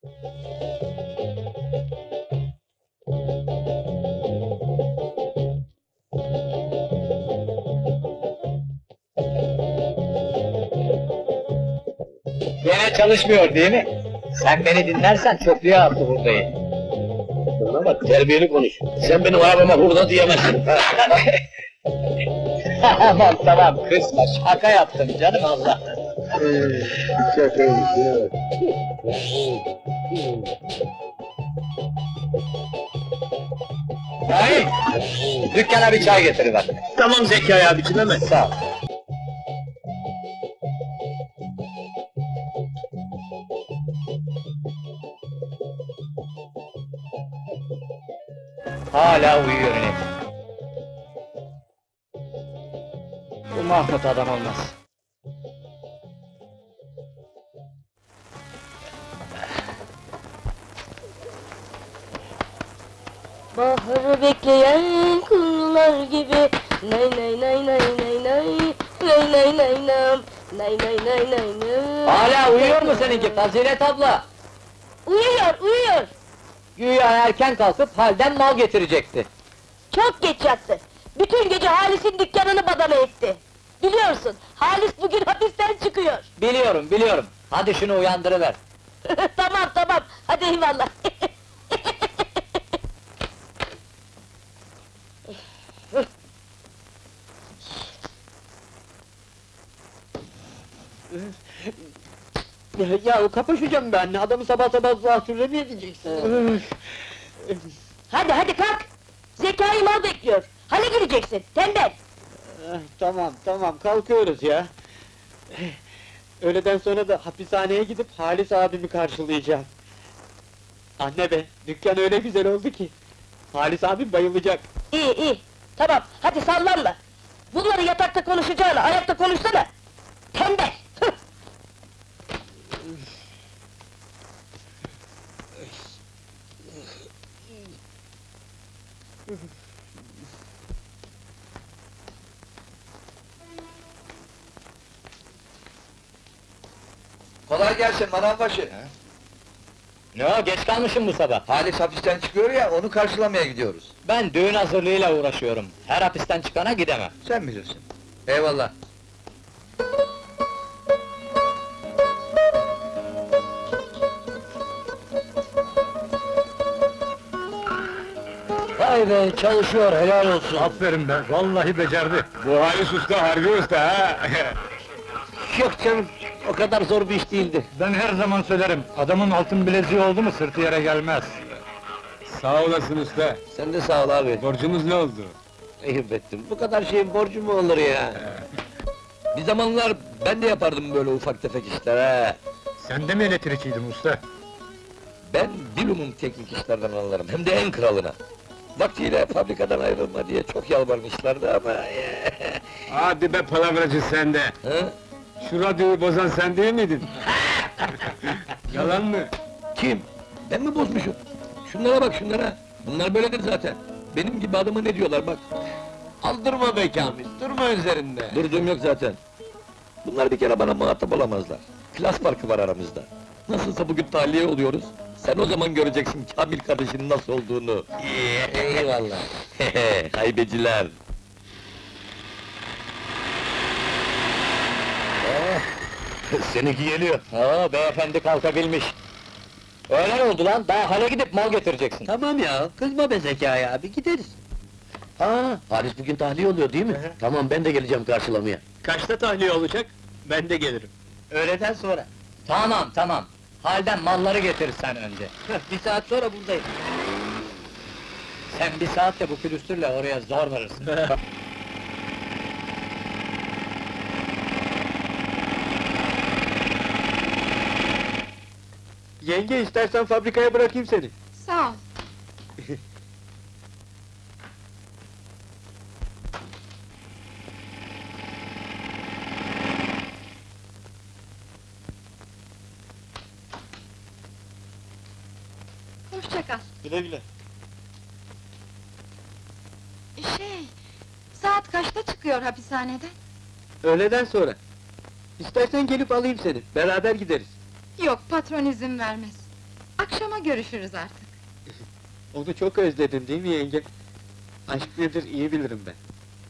Gene çalışmıyor değil mi? Sen beni dinlersen çöplüğe attı hurdayı. Bana bak, terbiyeli konuş. Sen benim arabama hurda diyemezsin. Tamam tamam kızma, şaka yaptım canım Allah. Şakaymış ya. Hey! Dükkana bir çay getir bak. Tamam Zekai abicim, hemen. Sağ ol. Hala uyuyor inek. Bu Mahmut adam olmaz. Baharı bekleyen kuğular gibi nay nay nay nay nay nay nay nay nay nam nay nay nay nay nay. Hala uyuyor mu seninki Fazilet abla? Uyuyor. Güya erken kalkıp halden mal getirecekti. Çok geç yattı. Bütün gece Halis'in dükkanını badana etti. Biliyorsun, Halis bugün hapisten çıkıyor. Biliyorum. Hadi şunu uyandırıver. Tamam, hadi eyvallah. Ya kapışacağım ben, adamı sabah zatürre mi edeceksin? Hadi kalk! Zekai mal bekliyor. Hale gireceksin, tembel! Tamam, kalkıyoruz ya. Öğleden sonra da hapishaneye gidip Halis abimi karşılayacağım. Anne be, dükkan öyle güzel oldu ki. Halis abi bayılacak. İyi, tamam, hadi sallanma! Bunları yatakta konuşacağına, ayakta konuşsana! Tembel! Hıh! Kolay gelsin manavbaşı. Ne o, geç kalmışım bu sabah. Halis hapisten çıkıyor ya, onu karşılamaya gidiyoruz. Ben düğün hazırlığıyla uğraşıyorum. Her hapisten çıkana gidemem. Sen bilirsin. Eyvallah. Vay be, çalışıyor, helal olsun. Aferin be, vallahi becerdi. Bu Halis usta, harbi usta ha! Yok canım, o kadar zor bir iş değildi. Ben her zaman söylerim, adamın altın bileziği oldu mu sırtı yere gelmez. Sağ olasın usta. Sen de sağ ol abi. Borcumuz ne oldu? Eyüp ettim. Bu kadar şeyin borcu mu olur ya? Bir zamanlar ben de yapardım böyle ufak tefek işler ha. Sen de mi elektrikçiydin usta? Ben bilumum teknik işlerden anlarım, hem de en kralına. Vaktiyle fabrikadan ayrılma diye çok yalvarmışlardı ama... Hadi be palavracı sen de! Ha? Şu radyoyu bozan sen değil miydin? Yalan mı? Kim? Ben mi bozmuşum? Şunlara bak şunlara! Bunlar böyledir zaten. Benim gibi adama ne diyorlar bak! Aldırma be Kamil, durma üzerinde. Durduğum yok zaten. Bunlar bir kere bana muhatap olamazlar. Klas farkı var aramızda. Nasılsa bugün tahliye oluyoruz. Sen o zaman göreceksin Kamil kardeşinin nasıl olduğunu. Eyvallah. Haybeciler! Seninki geliyor. Beyefendi kalkabilmiş. Öğlen oldu lan, daha hale gidip mal getireceksin. Tamam ya, kızma be Zekai abi, gideriz. Halis bugün tahliye oluyor değil mi? Tamam, ben de geleceğim karşılamaya. Kaçta tahliye olacak? Ben de gelirim. Öğleden sonra. Tamam. Halden malları getir sen önce. Bir saat sonra buradayım. Sen bir saatte bu külüstürle oraya zor varırsın. Yenge, istersen fabrikaya bırakayım seni. Sağ ol. Hoşça kal. Güle güle. Saat kaçta çıkıyor hapishaneden? Öğleden sonra. İstersen gelip alayım seni, beraber gideriz. Yok, patron izin vermez. Akşama görüşürüz artık. Onu çok özledin değil mi yenge? Aşk nedir iyi bilirim ben.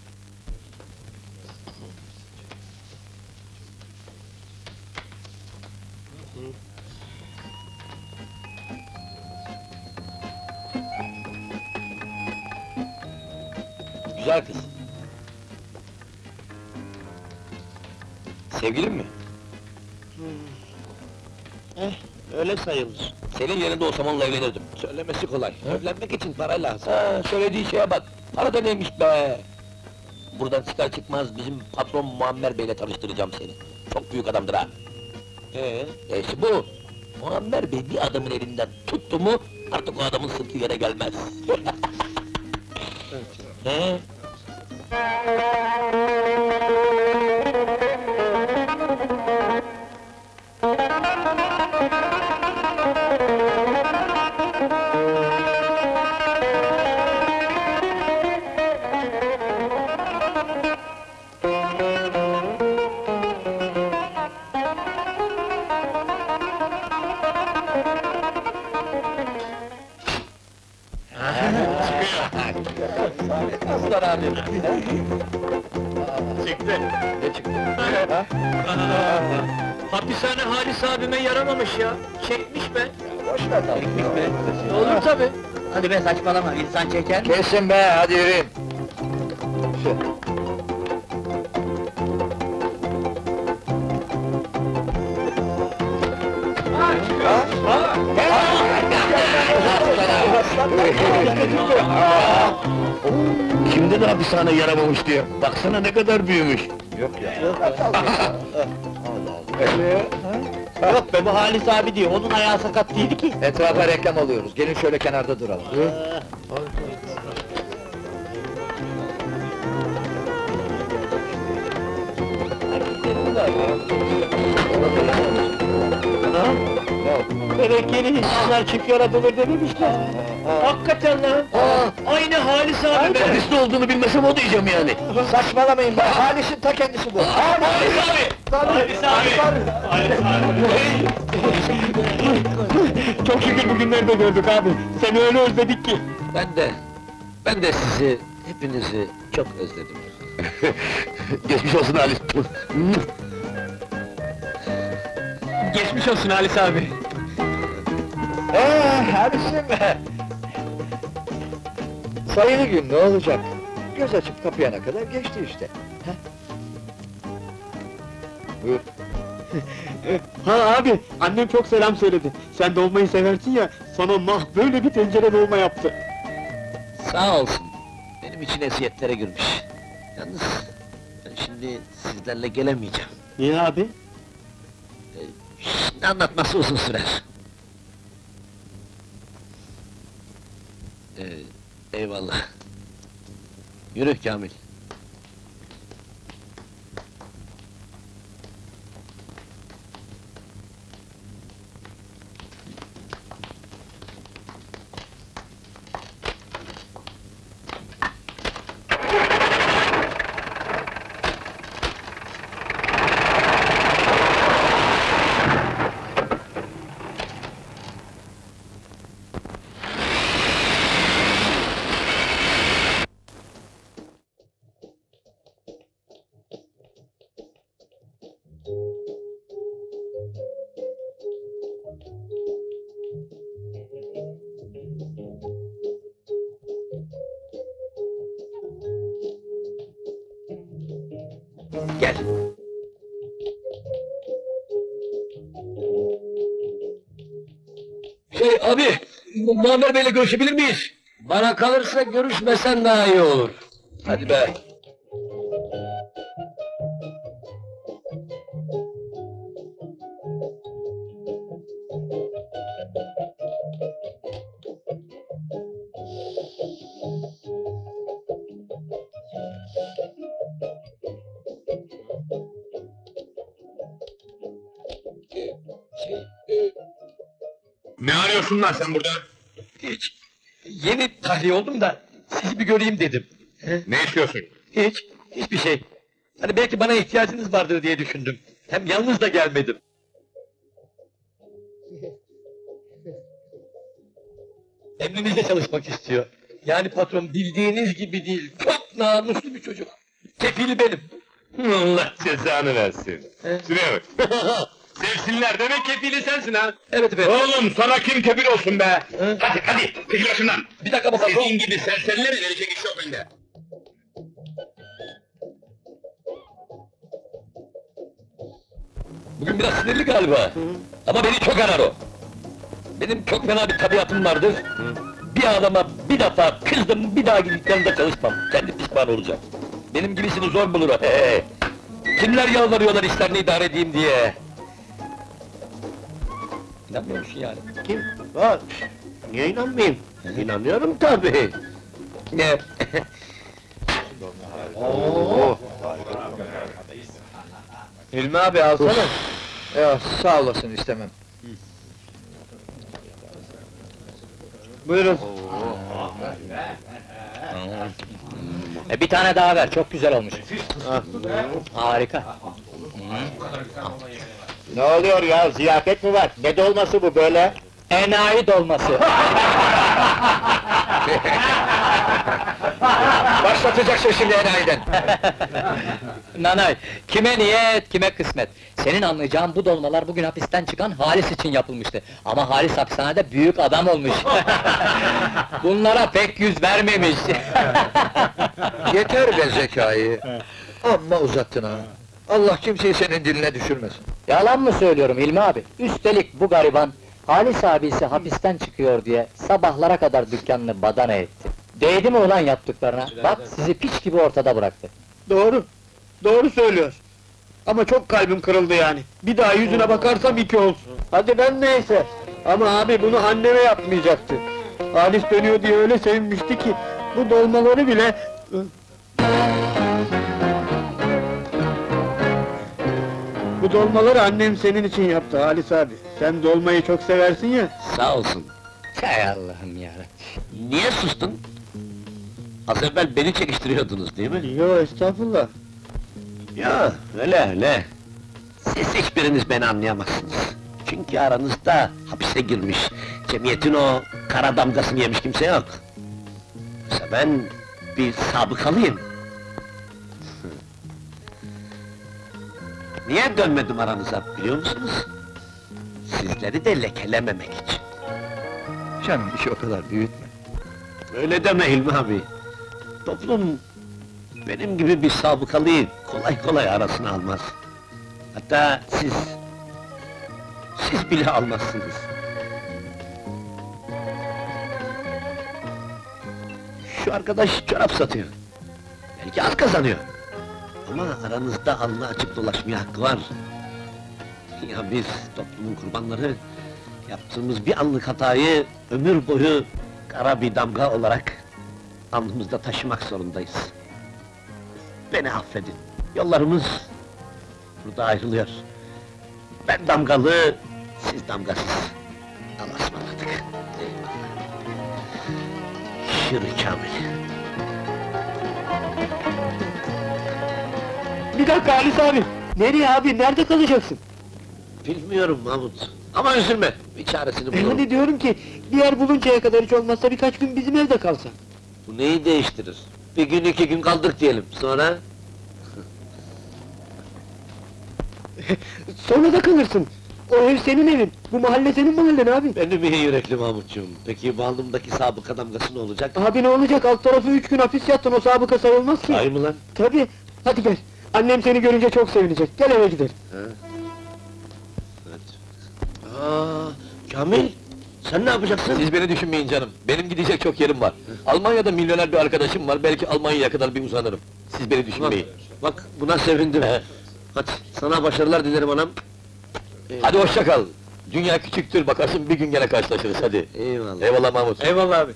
Güzel kız. Sevgilin mi? Öyle sayılır. Senin yerinde olsam onunla evlenirdim. Söylemesi kolay. Evlenmek için para lazım. Ha, söylediği şeye bak. Para da neymiş be? Buradan çıkar çıkmaz bizim patron Muammer Bey'le tanıştıracağım seni. Çok büyük adamdır ha. İşte bu. Muammer Bey bir adamın elinden tuttu mu, artık o adamın sırtı yere gelmez. He? Aslan abi. Çıktı. Ne çıktı? Hapishane Halis abime yaramamış ya. Çekmiş be. Boş ver tamam. Olur tabi. Hadi be saçmalama, insan çeker mi? Kesin be, hadi yürüyün. Kimden hapishane yaramamış diyor. Baksana ne kadar büyümüş. Yok ya. Yok be bu Halis abi diyor, onun ayağı sakat değildi ki. Etrafa reklam alıyoruz. Gelin şöyle kenarda duralım. Berekeli insanlar çıkıyor bulur dememişler. Hakikaten lan! Aynı Halis abi be! Hapiste olduğunu bilmesem o diyeceğim yani. Saçmalamayın be, Halis'in ta kendisi bu. Halis abi! Çok şükür bugünlerde gördük abi. Seni öyle özledik ki. Ben de sizi, hepinizi çok özledim. Geçmiş olsun Halis. Geçmiş olsun Halis abi. Halis'im be! Sayılı gün ne olacak? Göz açıp kapayana kadar geçti işte. Heh. Buyur. Ha abi, annem çok selam söyledi. Sen dolmayı seversin ya, sana böyle bir tencere dolma yaptı. Sağ olsun. Benim için eziyetlere girmiş. Yalnız ben şimdi sizlerle gelemeyeceğim. Niye abi? Şimdi anlatması uzun sürer. Eyvallah. Yürü Kamil. Gel. Abi, Muammer Bey'le görüşebilir miyiz? Bana kalırsa görüşmesen daha iyi olur. Hadi be. Ne arıyorsun lan sen burada? Hiç. Yeni tahliye oldum da sizi bir göreyim dedim. Ne istiyorsun? Hiçbir şey. Hani belki bana ihtiyacınız vardır diye düşündüm. Hem yalnız da gelmedim. Emrimizde çalışmak istiyor. Yani patron bildiğiniz gibi değil, çok namuslu bir çocuk. Kefili benim. Allah cezanı versin. Şuraya bak. Sevsinler, demek kefili sensin ha? Evet efendim. Oğlum, sana kim kefil olsun be? Hadi, çekil başımdan. Bir dakika patron. Sizin gibi serserilere verecek iş yok bende. Bugün biraz sinirli galiba. Ama beni çok arar o. Benim çok fena bir tabiatım vardır. Bir adama bir defa kızdım, bir daha gidiklerinde çalışmam. Kendi pişman olacak. Benim gibisini zor bulur o. Kimler yalvarıyorlar işlerini idare edeyim diye. İnanmıyor musun yani? Kim? Ha, niye inanmayayım? İnanıyorum tabii. Ne? Hilmi abi alsana. Ya sağ olasın istemem. Buyurun. Bir tane daha ver, çok güzel olmuş. Harika. Ne oluyor ya, ziyafet mi var? Ne dolması bu böyle? Enayi dolması. Başlatacaksın şimdi enayiden. Nanay, kime niyet, kime kısmet. Senin anlayacağın bu dolmalar bugün hapisten çıkan Halis için yapılmıştı. Ama Halis hapishanede büyük adam olmuş. Bunlara pek yüz vermemiş. Yeter be Zekai. Amma uzattın ha. Allah kimseyi senin diline düşürmesin. Yalan mı söylüyorum İlmi abi? Üstelik bu gariban, Halis abisi hapisten çıkıyor diye sabahlara kadar dükkanını badana etti. Değdi mi ulan yaptıklarına? Bak sizi piç gibi ortada bıraktı. Doğru. Doğru söylüyor. Ama çok kalbim kırıldı yani. Bir daha yüzüne bakarsam iki olsun. Hadi ben neyse. Ama abi bunu anneme yapmayacaktı. Halis dönüyor diye öyle sevinmişti ki... ...bu dolmaları bile... Bu dolmaları annem senin için yaptı Halis abi. Sen dolmayı çok seversin ya. Sağ olsun. Hay Allah'ım yarabbim. Niye sustun? Az evvel beni çekiştiriyordunuz değil mi? Yo estağfurullah. Ya öyle. Siz hiçbiriniz beni anlayamazsınız. Çünkü aranızda hapise girmiş, cemiyetin o kara damgasını yemiş kimse yok. Oysa ben bir sabıkalıyım. Niye dönmedim aranıza biliyor musunuz? Sizleri de lekelememek için. Canım işi o kadar büyütme. Öyle deme Hilmi abi. Toplum benim gibi bir sabıkalıyı kolay kolay arasına almaz. Hatta siz bile almazsınız. Şu arkadaş çorap satıyor. Belki az kazanıyor. Ama aranızda alnı açık dolaşmaya hakkı var. Ya biz toplumun kurbanları, yaptığımız bir anlık hatayı ömür boyu kara bir damga olarak alnımızda taşımak zorundayız. Beni affedin. Yollarımız burada ayrılıyor. Ben damgalı, siz damgasız. Allah'a ısmarladık. Eyvallah. Şırı Kamil. Bir dakika Halis abi! Nereye abi, nerede kalacaksın? Bilmiyorum Mahmut. Ama üzülme, bir çaresini bulurum. Hani diyorum ki, bir yer buluncaya kadar hiç olmazsa birkaç gün bizim evde kalsan. Bu neyi değiştirir? Bir gün iki gün kaldık diyelim, sonra... Sonra da kalırsın. O ev senin evin, bu mahalle senin mahallen abi. Benim iyi yürekli Mahmutcuğum. Peki bu alnımdaki sabıka damgası ne olacak? Abi ne olacak, alt tarafı 3 gün hapis yattın, o sabıka sayılmaz ki. Sahi mı lan? Tabii, hadi gel. Annem seni görünce çok sevinecek, gel eve gidelim. Hadi. Kamil! Sen ne yapacaksın? Siz beni düşünmeyin canım. Benim gidecek çok yerim var. Almanya'da milyoner bir arkadaşım var. Belki Almanya'ya kadar bir uzanırım. Siz beni düşünmeyin. Bak, buna sevindim. Hadi, sana başarılar dilerim anam. Hadi hoşça kal. Dünya küçüktür, bakarsın bir gün gene karşılaşırız hadi. Eyvallah. Eyvallah Mahmut. Eyvallah abi.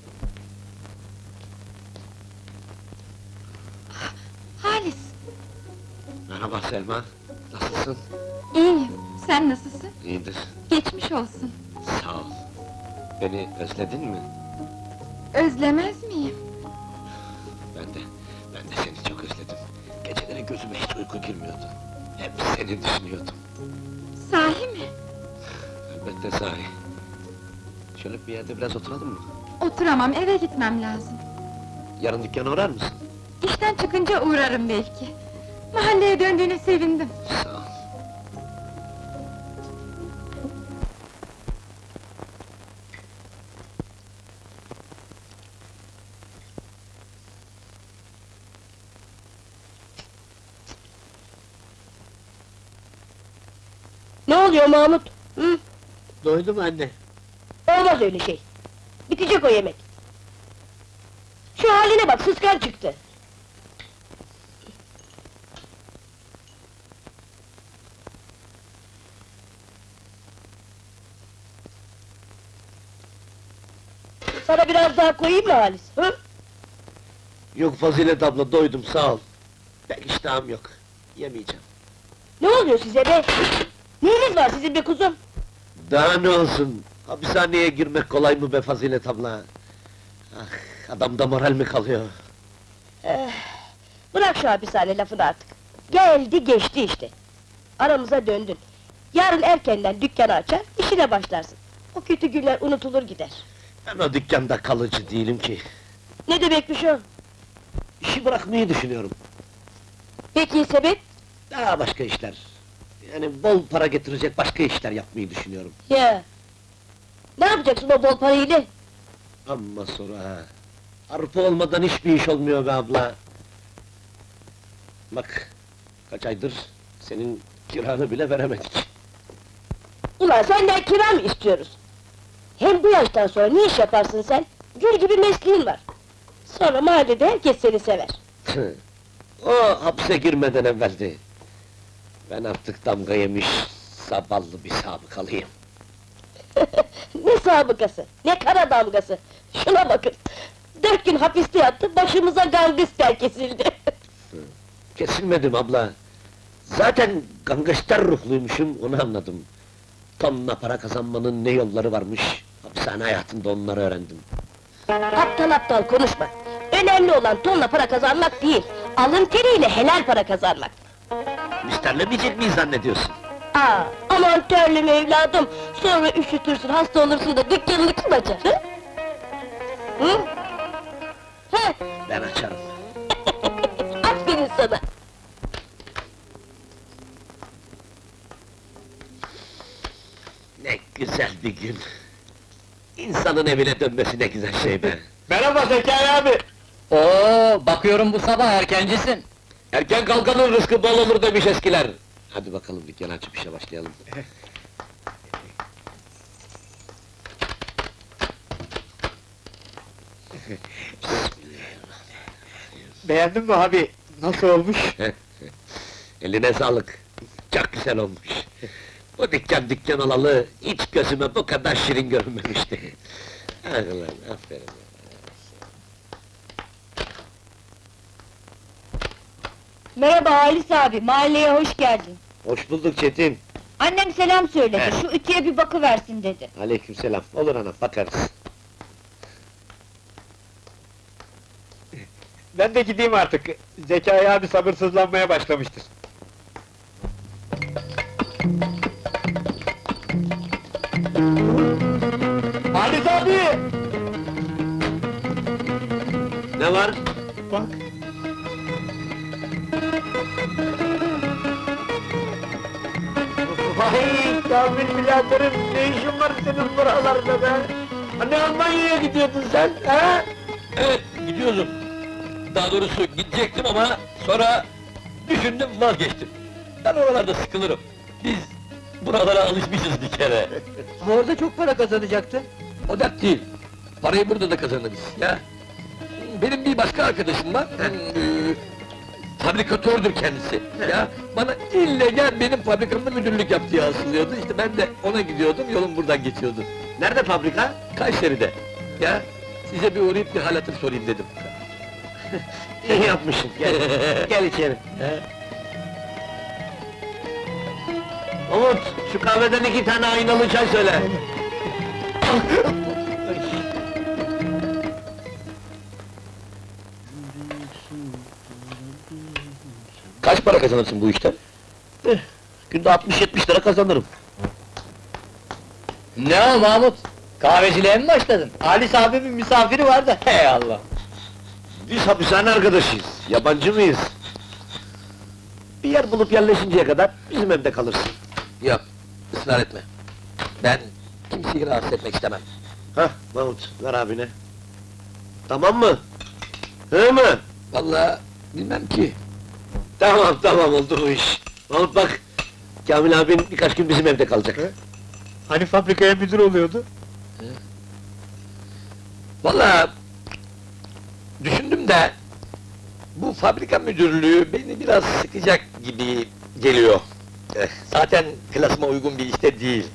Halis, Merhaba Selma. Nasılsın? iyiyim. Sen nasılsın? İyidir. Geçmiş olsun. Sağ ol. Beni özledin mi? Özlemez miyim? Ben de seni çok özledim. Geceleri gözüme hiç uyku girmiyordu. Hep seni düşünüyordum. Sahi mi? Elbette sahi. Şöyle bir yerde biraz oturalım mı? Oturamam, eve gitmem lazım. Yarın dükkana uğrar mısın? İşten çıkınca uğrarım belki. Mahalleye döndüğüne sevindim. Sağ ol. Ne oluyor Mahmut? Hı? Doydum anne. Olmaz öyle şey. Bitecek o yemek. Şu haline bak, sıskan çıktı. Sana biraz daha koyayım mı Halis? Hı? Yok Fazilet abla, doydum sağ ol. Pek iştahım yok. Yemeyeceğim. Ne oluyor size be? Neyiniz var sizin be kuzum? Daha ne olsun? Hapishaneye girmek kolay mı be Fazilet abla? Ah, adamda moral mi kalıyor? Bırak şu hapishane lafını artık. Geldi geçti işte. Aramıza döndün. Yarın erkenden dükkanı açar, işine başlarsın. O kötü günler unutulur gider. Ben o dükkanda kalıcı değilim ki. Ne demekmiş o? İşi bırakmayı düşünüyorum. Peki sebep? Daha başka işler. Yani bol para getirecek başka işler yapmayı düşünüyorum. Ya. Ne yapacaksın o bol parayla? Amma sonra ha. Arpa olmadan hiçbir iş olmuyor be abla. Bak, kaç aydır senin kiranı bile veremedik. Ulan senden kira mı istiyoruz? Hem bu yaştan sonra ne iş yaparsın sen? Gül gibi mesleğin var. Sonra mahallede herkes seni sever. O hapse girmeden evveldi. Ben artık damga yemiş, zavallı bir sabıkalıyım. Ne sabıkası, ne kara damgası! Şuna bakın! 4 gün hapiste yattı, başımıza gangster kesildi! Kesilmedim abla. Zaten gangster ruhluymuşum, onu anladım. Tonla para kazanmanın ne yolları varmış, hapishane hayatında onları öğrendim. Aptal aptal konuşma! Önemli olan tonla para kazanmak değil, alın teriyle helal para kazanmak! Müsterlemeyecek miyiz zannediyorsun? Aa, aman terlim evladım! Sonra üşütürsün, hasta olursun da dükkanını kim açar, hı? Hı? Hı? Ben açarım. Aferin sana! Ne güzel bir gün! İnsanın evine dönmesi ne güzel şey be! Merhaba Zekai abi. Oo, bakıyorum bu sabah erkencisin. Erken kalkanın rızkı bol olur demiş eskiler! Hadi bakalım dükkanı açıp işe başlayalım. Beğendin mi abi? Nasıl olmuş? Eline sağlık! Çok güzel olmuş! Bu dükkan olalı, hiç gözüme bu kadar şirin görünmemişti. Ah ulan, aferin! Merhaba Halis abi, mahalleye hoş geldin. Hoş bulduk Çetin! Annem selam söyledi, He. şu ütüye bir bakıversin dedi. Aleykümselam, olur ana, bakarız. Ben de gideyim artık. Zekai abi sabırsızlanmaya başlamıştır. Halis abi! Ne var? Bak! Vay Kamil biraderim, ne işin var senin buralarda be? Hani Almanya'ya gidiyordun sen, ha? Evet, gidiyordum. Daha doğrusu gidecektim ama sonra düşündüm, vazgeçtim. Ben oralarda sıkılırım. Biz buralara alışmışız bir kere. Ama orada çok para kazanacaktın. O dert değil. Parayı burada da kazanırız ya. Benim bir başka arkadaşım var. Fabrikatördür kendisi. Ya bana ille gel benim fabrikamda müdürlük yap diye asılıyordu. İşte ben de ona gidiyordum, yolum buradan geçiyordu. Nerede fabrika? Kayseri'de. Ya size bir uğrayıp bir hal hatır sorayım dedim. İyi yapmışsın, gel, gel içeri. Umut, şu kahveden 2 tane aynalı çay söyle. Kaç para kazanırsın bu işten? Günde 60-70 lira kazanırım. Ne o Mahmut? Kahveciliğe mi başladın? Halis abimin misafiri var da, hey Allah! Biz hapishane arkadaşıyız, yabancı mıyız? Bir yer bulup yerleşinceye kadar bizim evde kalırsın. Yok, ısrar etme. Ben kimseyi rahatsız etmek istemem. Hah, Mahmut, ver abine. Tamam mı? He mi? Vallahi bilmem ki. Tamam, oldu bu iş. Mahmut bak, Kamil abin birkaç gün bizim evde kalacak. Hani fabrikaya müdür oluyordu? Vallahi düşündüm de bu fabrika müdürlüğü beni biraz sıkacak gibi geliyor. Zaten klasıma uygun bir işte değil.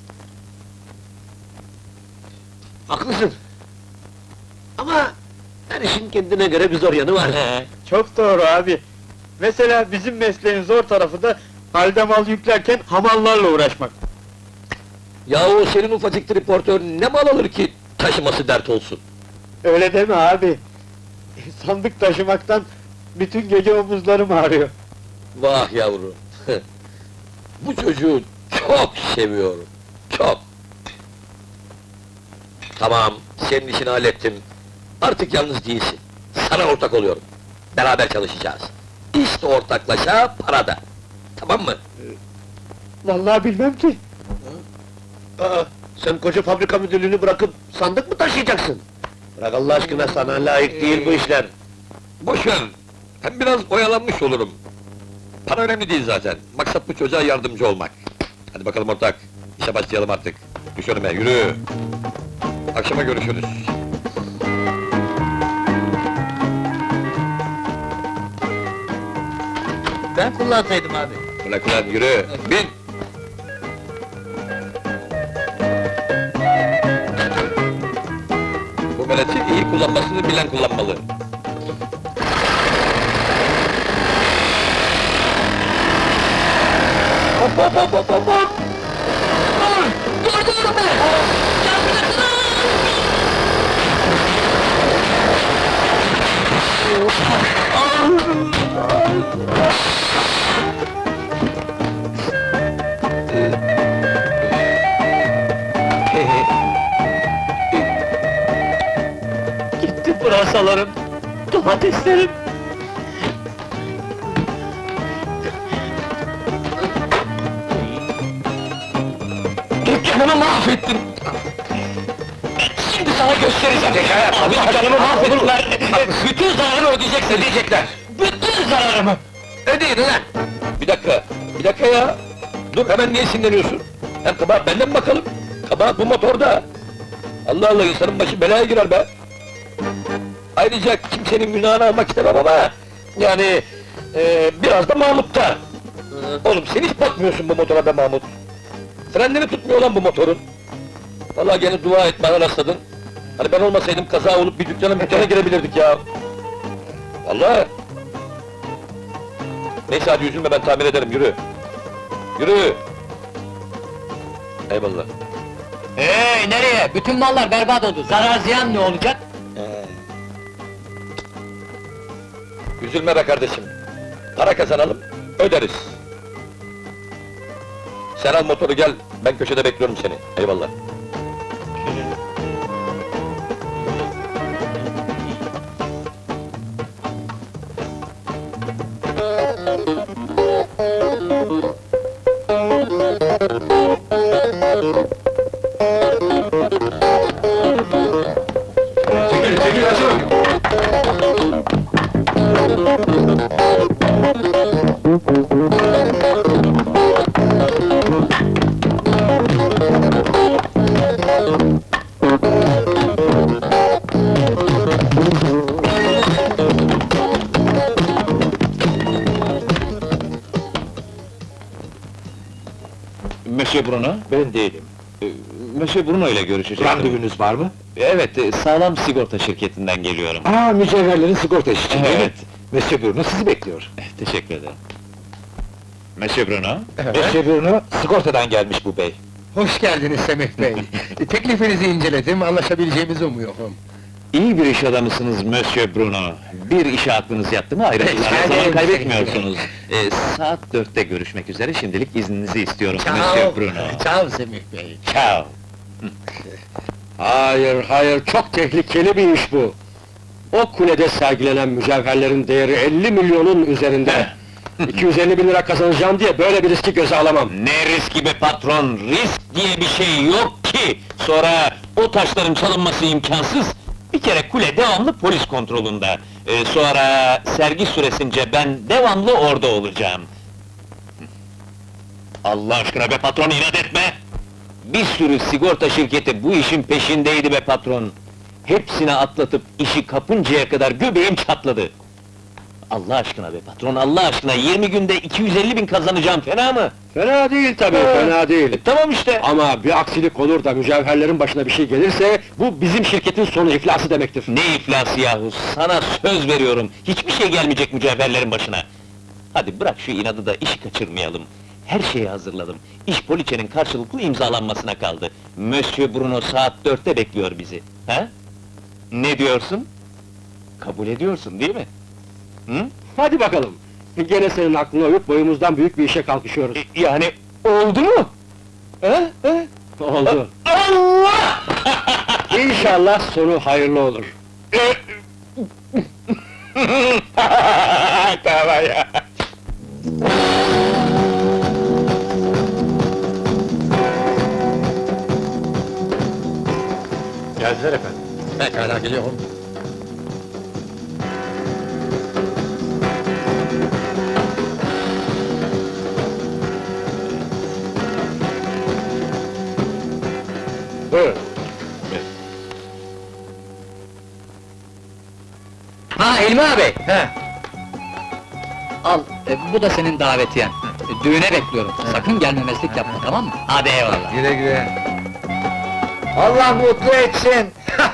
Haklısın. Ama her işin kendine göre bir zor yanı var. Çok doğru abi. Mesela bizim mesleğin zor tarafı da halde mal yüklerken hamallarla uğraşmak. Yahu senin ufacık triportör ne mal alır ki taşıması dert olsun? Öyle deme abi. Sandık taşımaktan bütün gece omuzlarım ağrıyor. Vah yavrum! Bu çocuğu çok seviyorum, çok! Tamam, senin işini hallettim. Artık yalnız değilsin. Sana ortak oluyorum. Beraber çalışacağız. İş de ortaklaşa, para da. Tamam mı? Vallahi bilmem ki. Aa, sen koca fabrika müdürlüğünü bırakıp sandık mı taşıyacaksın? Bırak Allah aşkına, sana layık değil bu işler. Boş ver! Hem biraz oyalanmış olurum. Para önemli değil zaten. Maksat bu çocuğa yardımcı olmak. Hadi bakalım ortak, işe başlayalım artık. Düş önüme, yürü! Akşama görüşürüz. Ben kullansaydım abi. Ulan ulan yürü, bin! Bu meleti iyi kullanmasını bilen kullanmalı. Hop hop hop hop hop hop! Dur be! Gitti pırasalarım, domateslerim. Dükkanımı mahvettin! Şimdi sana göstereceğim! Abi dükkanımı mahvettiler! Bütün zararımı ödeyeceksin! Ödeyecekler! Bütün zararımı! Ödeyin lan! Bir dakika ya! Dur, hemen niye sinirleniyorsun? Hem kabahat benden mi bakalım? Kabahat bu motorda! Allah Allah, insanın başı belaya girer be! Ayrıca kimsenin günahını almak istemem ama... Yani... biraz da Mahmut'ta! Oğlum sen hiç bakmıyorsun bu motora be Mahmut! Frenleri tutmuyor lan bu motorun! Vallahi gene dua et bana rastladın! Hani ben olmasaydım kaza olup bir dükkana girebilirdik ya! Vallahi! Neyse hadi üzülme, ben tamir ederim, yürü! Yürü! Eyvallah! Hey, nereye? Bütün mallar berbat oldu. Zarar ziyan ne olacak? Üzülme be kardeşim! Para kazanalım, öderiz! Sen al motoru gel, ben köşede bekliyorum seni, eyvallah! Çekil açın! Monsieur Bruno? Ben değilim. Monsieur Bruno ile görüşecektim. Randevunuz var mı? Evet, sağlam sigorta şirketinden geliyorum. Aa, mücevherlerin sigorta işi için değil mi? Evet. Monsieur Bruno sizi bekliyor. Teşekkür ederim. Monsieur Bruno? Monsieur Bruno, sigortadan gelmiş bu bey. Hoş geldiniz Semih Bey. Teklifinizi inceledim, anlaşabileceğimizi umuyorum. İyi bir iş adamısınız Monsieur Bruno. Bir işe aklınız yattı mı ayrıntılarla zaman kaybetmiyorsunuz. Saat 4'te görüşmek üzere, şimdilik izninizi istiyorum Monsieur Bruno. Ciao Semih Bey. Ciao. Hayır, hayır, çok tehlikeli bir iş bu. O kulede sergilenen mücevherlerin değeri 50 milyonun üzerinde. 250 bin lira kazanacağım diye böyle bir riski göze alamam. Ne riski be patron, risk diye bir şey yok ki! Sonra o taşların çalınması imkansız. Bir kere kule devamlı polis kontrolünde. Sonra sergi süresince ben devamlı orada olacağım. Allah aşkına be patron, inat etme! Bir sürü sigorta şirketi bu işin peşindeydi be patron. Hepsini atlatıp işi kapıncaya kadar göbeğim çatladı. Allah aşkına be patron, Allah aşkına 20 günde 250 bin kazanacağım, fena mı? Fena değil tabii, fena değil. Tamam işte! Ama bir aksilik olur da mücevherlerin başına bir şey gelirse, bu bizim şirketin sonu iflası demektir. Ne iflası yahu, sana söz veriyorum, hiçbir şey gelmeyecek mücevherlerin başına! Hadi bırak şu inadı da işi kaçırmayalım. Her şeyi hazırladım, iş poliçenin karşılıklı imzalanmasına kaldı. Monsieur Bruno saat 4'te bekliyor bizi, ha? Ne diyorsun? Kabul ediyorsun değil mi? Hı? Hadi bakalım! Gene senin aklına uyup boyumuzdan büyük bir işe kalkışıyoruz. Yani oldu mu? Ha? Ha? Oldu. Allah! İnşallah sonu hayırlı olur. Tamam ya! Geldiler efendim. Pekala, geliyorum. Buyurun. Ha Hilmi abi! He, Al, bu da senin davetiyen. Düğüne bekliyorum, sakın gelmemezlik yapma, tamam mı? Hadi eyvallah! güle güle. Allah mutlu etsin!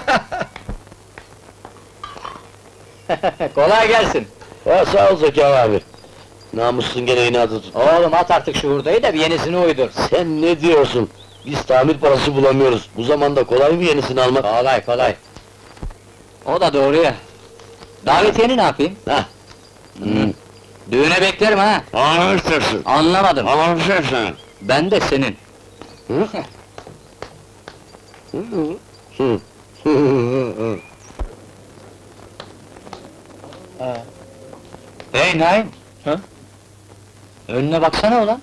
Kolay gelsin! Ha, sağ ol Zeki abi. Namussun gene inadı tut. Oğlum at artık şu hurdayı da bir yenisini uydur. Sen ne diyorsun? Biz tamir parası bulamıyoruz. Bu zamanda kolay mı yenisini almak? Kolay, kolay! O da doğru ya! Davetiyeni ne yapayım? Hah. Düğüne beklerim ha! Anlaştırsın. Anlamadım! Anlaştırsın. Ben de senin! Hey Naim! Ha? Önüne baksana ulan!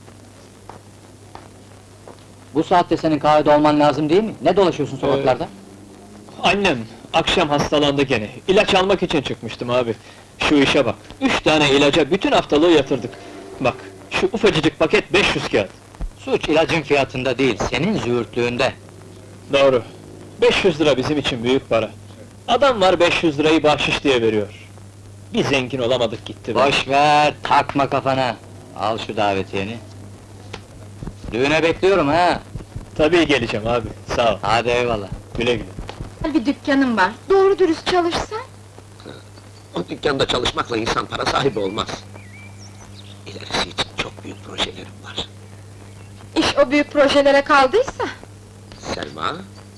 Bu saatte senin kahvede olman lazım değil mi? Ne dolaşıyorsun sokaklarda? Annem akşam hastalandı gene. İlaç almak için çıkmıştım abi. Şu işe bak. 3 tane ilaca bütün haftalığı yatırdık. Bak, şu ufacıcık paket 500 kağıt. Suç ilacın fiyatında değil, senin züğürtlüğünde. Doğru. 500 lira bizim için büyük para. Adam var 500 lirayı bahşiş diye veriyor. Bir zengin olamadık gitti be. Boş ver, takma kafana! Al şu davetiyeni. Düğüne bekliyorum ha! Tabii geleceğim abi. Sağ ol. Hadi eyvallah! Güle güle. Bir dükkanım var, doğru dürüst çalışsan. O dükkanda çalışmakla insan para sahibi olmaz. İlerisi için çok büyük projelerim var. İş o büyük projelere kaldıysa. Selma...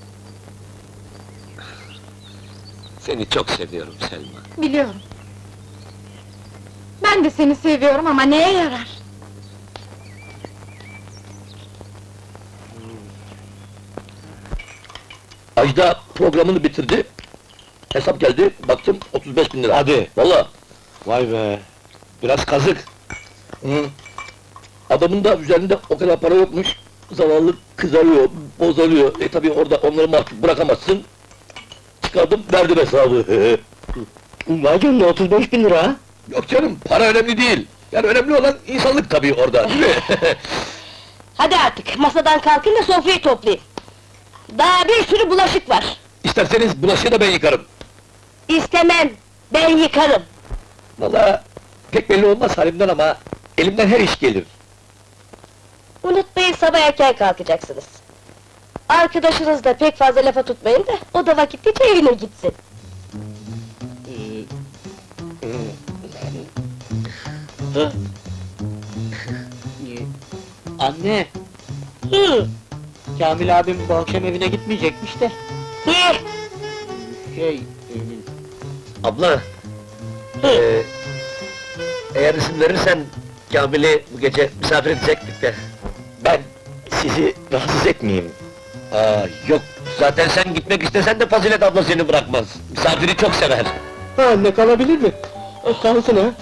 Seni çok seviyorum Selma. Biliyorum. Ben de seni seviyorum ama neye yarar? Ajda programını bitirdi. Hesap geldi, baktım 35 bin lira. Hadi. Vallahi. Vay be! Biraz kazık. Adamın da üzerinde o kadar para yokmuş. Zavallı kızarıyor, bozarıyor. Tabii orada onları mahcup bırakamazsın. Çıkardım, verdim hesabı. Vay canına 35 bin lira! Yok canım, para önemli değil. Yani önemli olan insanlık tabii orada, değil mi? Hadi artık, masadan kalkın da sofrayı toplayın. Daha bir sürü bulaşık var. İsterseniz bulaşığı da ben yıkarım. İstemem, ben yıkarım. Vallahi pek belli olmaz halimden ama elimden her iş gelir. Unutmayın, sabah erken kalkacaksınız. Arkadaşınız da pek fazla lafa tutmayın da, o da vakitlice evine gitsin. Anne! Hı, Kamil abim bu akşam evine gitmeyecekmiş de. niye? Abla, eğer izin verirsen Kamil'i bu gece misafir edecektik de. Ben sizi rahatsız etmeyeyim. Yok, Zaten sen gitmek istesen de Fazilet abla seni bırakmaz. Misafiri çok sever. Ha, anne kalabilir mi? Kalsın ha.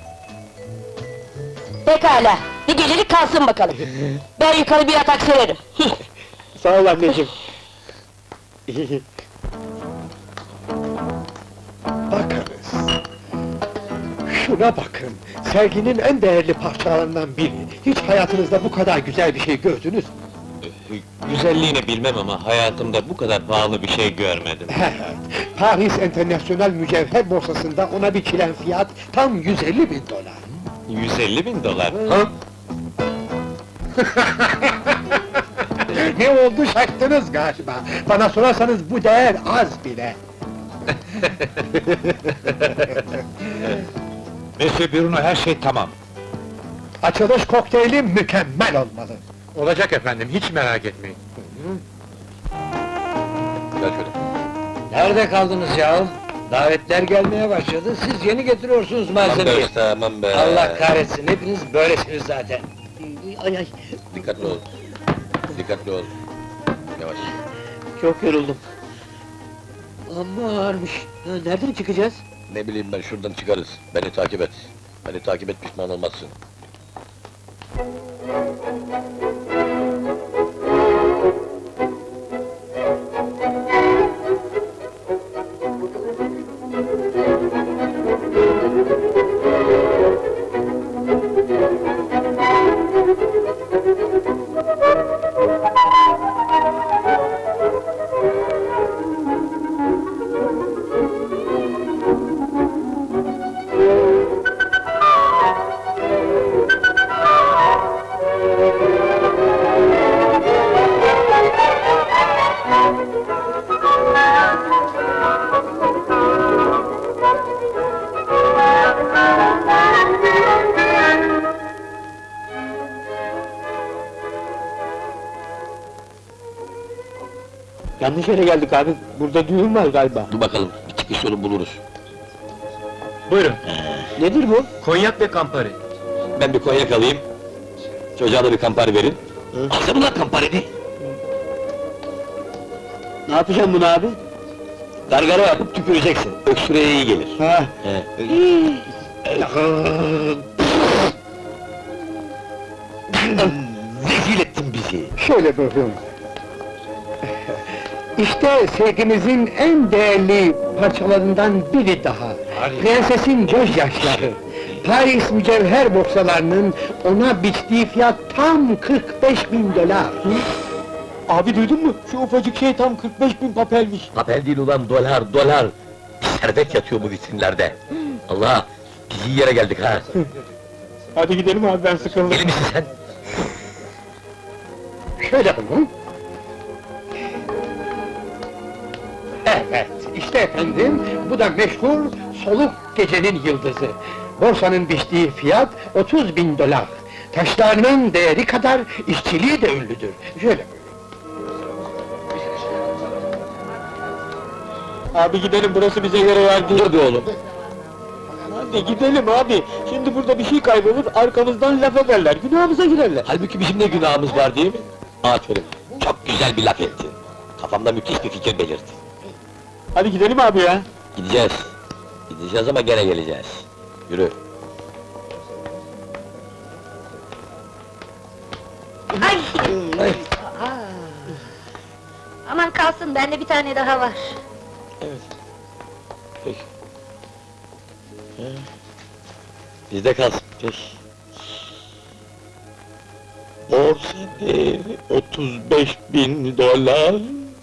Pekala, bir gecelik kalsın bakalım. Ben yukarı bir yatak sererim. Sağ ol anneciğim. Bakarız. Şuna bakın, serginin en değerli parçalarından biri. Hiç hayatınızda bu kadar güzel bir şey gördünüz mü? Güzelliğini bilmem ama hayatımda bu kadar pahalı bir şey görmedim. Evet, Paris Internasyonel Mücevher Borsası'nda ona biçilen fiyat tam 150.000 dolar. 150.000 dolar. Ha? Ne oldu, şaştınız galiba. Bana sorarsanız bu değer az bile. Monsieur Bruno, her şey tamam. Açılış kokteyli mükemmel olmalı. Olacak efendim, hiç merak etmeyin. Gel şöyle. Nerede kaldınız ya? Davetler gelmeye başladı, siz yeni getiriyorsunuz malzemeyi. Aman be! Allah kahretsin, hepiniz böylesiniz zaten. Ay ay, Dikkatli ol. Dikkatli ol. Yavaş. çok yoruldum. Amma ağırmış. Ha, nereden çıkacağız? Ne bileyim ben, şuradan çıkarız. Beni takip et. Beni takip et, pişman olmazsın. Yanlış yere geldik abi. Burada düğün var galiba. Dur bakalım, bir çıkış yolu buluruz. Buyurun, Nedir bu? konyak ve kampari. Ben bir konyak alayım. Çocuğa da bir Campari verin. Alsana ulan Campari'ni! Ne yapacağım bunu abi? Gargara yapıp tüküreceksin. Öksürüğe iyi gelir. Ha. He. Rezil ettin bizi! Şöyle buyurun. İşte sergimizin en değerli parçalarından biri daha. Prensesin gözyaşları. Paris mücevher borsalarının ona biçtiği fiyat tam 45.000 dolar. Abi duydun mu? Şu ufacık şey tam 45.000 papelmiş. Papel değil ulan, dolar, dolar! Servet yatıyor bu vitrinlerde. Allah! Biz iyi yere geldik ha! Hadi gidelim abi, ben sıkıldım. Deli misin sen? Şöyle buyurun. Evet, işte efendim, bu da meşhur soluk gecenin yıldızı. Borsanın biçtiği fiyat 30.000 dolar. Taşlarının değeri kadar işçiliği de ünlüdür. Şöyle buyurun. Abi gidelim, burası bize göre yer değil. Dur be oğlum! Hadi gidelim abi. Şimdi burada bir şey kaybolur, arkamızdan laf ederler, günahımıza girerler. Halbuki bizim ne günahımız var değil mi? Aferin, çok güzel bir laf ettin. Kafamda müthiş bir fikir belirtti. Hadi gidelim abi ya. Gideceğiz. Gideceğiz ama gene geleceğiz. Yürü. Ay! Ay. Aman kalsın, bende bir tane daha var. Peki. Bizde kalsın. Peki. Borsa değeri 35.000 dolar.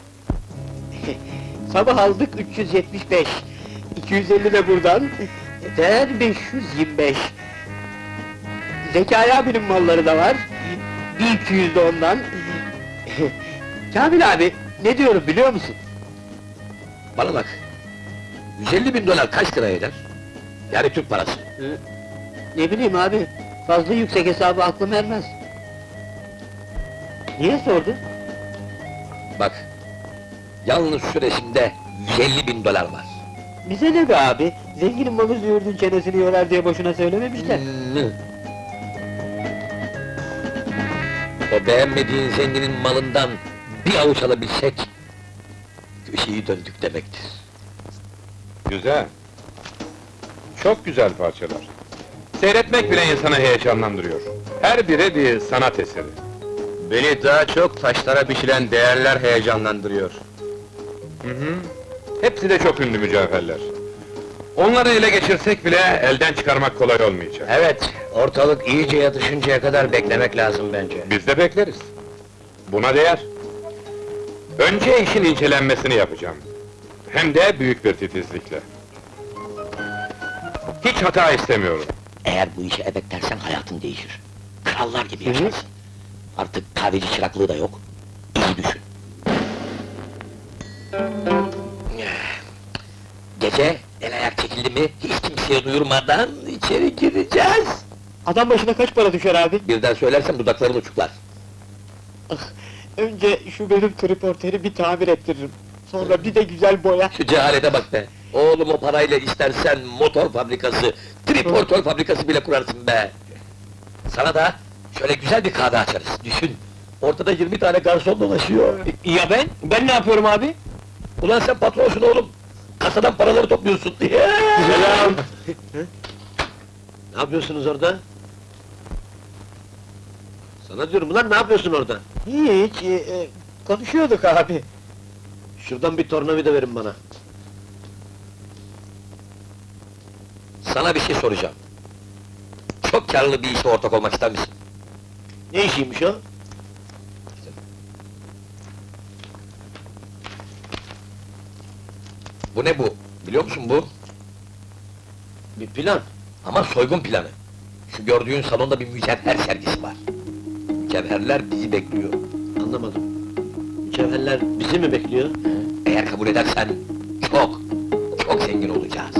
Sabah aldık 375. 250 de buradan. Değer 525. Zekai abinin malları da var. Bir 200 de ondan. Kamil abi, ne diyorum biliyor musun? Bana bak. 150.000 dolar kaç lira eder? Yani Türk parası. Ne bileyim abi, fazla yüksek hesabı aklım ermez. Niye sordun? Bak. Yalnız şu resimde 150.000 dolar var. Bize ne be abi? Zenginin malı züğürdün çenesini yorar diye boşuna söylememişler. O beğenmediğin zenginin malından bir avuç alabilsek, işe iyi döndük demektir. Güzel. Çok güzel parçalar. Seyretmek bile insanı heyecanlandırıyor. Her biri bir sanat eseri. Beni daha çok taşlara biçilen değerler heyecanlandırıyor. Hı hı. Hepsi de çok ünlü mücevherler. Onları ele geçirsek bile elden çıkarmak kolay olmayacak. Evet, ortalık iyice yatışıncaya kadar beklemek lazım bence. Biz de bekleriz. Buna değer. Önce işin incelenmesini yapacağım. Hem de büyük bir titizlikle. Hiç hata istemiyorum. Eğer bu işe evet dersen hayatın değişir. Krallar gibi yaşarsın. Artık kahveci çıraklığı da yok. İyi düşün. Gece el ayak çekildi mi hiç kimseye duyurmadan içeri gireceğiz. Adam başına kaç para düşer abi? Birden söylersem dudakların uçuklar. Önce şu benim triporteri bir tamir ettiririm. Sonra bir de güzel boya. Şu cehalete bak be! Oğlum o parayla istersen motor fabrikası, triportör fabrikası bile kurarsın be! Sana da şöyle güzel bir kahve açarız, düşün! Ortada 20 tane garson dolaşıyor. Ya ben? Ben ne yapıyorum abi? Ulan sen patronsun oğlum! Kasadan paraları topluyorsun diye! Selam! Ne yapıyorsunuz orada? Sana diyorum ulan, ne yapıyorsun orada? Hiç, konuşuyorduk abi. Şuradan bir tornavida verin bana. Sana bir şey soracağım. Çok karlı bir işe ortak olmak ister misin? Ne işiymiş o? Bu ne bu? Biliyor musun bu? Bir plan. Ama soygun planı. Şu gördüğün salonda bir mücevher sergisi var. Mücevherler bizi bekliyor. Anlamadım. Mücevherler bizi mi bekliyor? Eğer kabul edersen çok, çok zengin olacağız.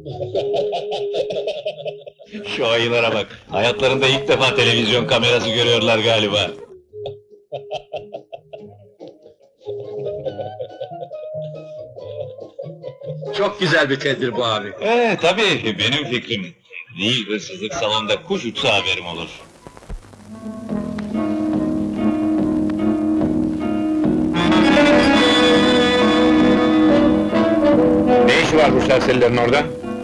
Şu ayılara bak, hayatlarında ilk defa televizyon kamerası görüyorlar galiba. Çok güzel bir tedbir bu abi. Tabii, benim fikrim. Değil hırsızlık salonda kuş uçsa haberim olur. Ne işi var bu serserilerin orada?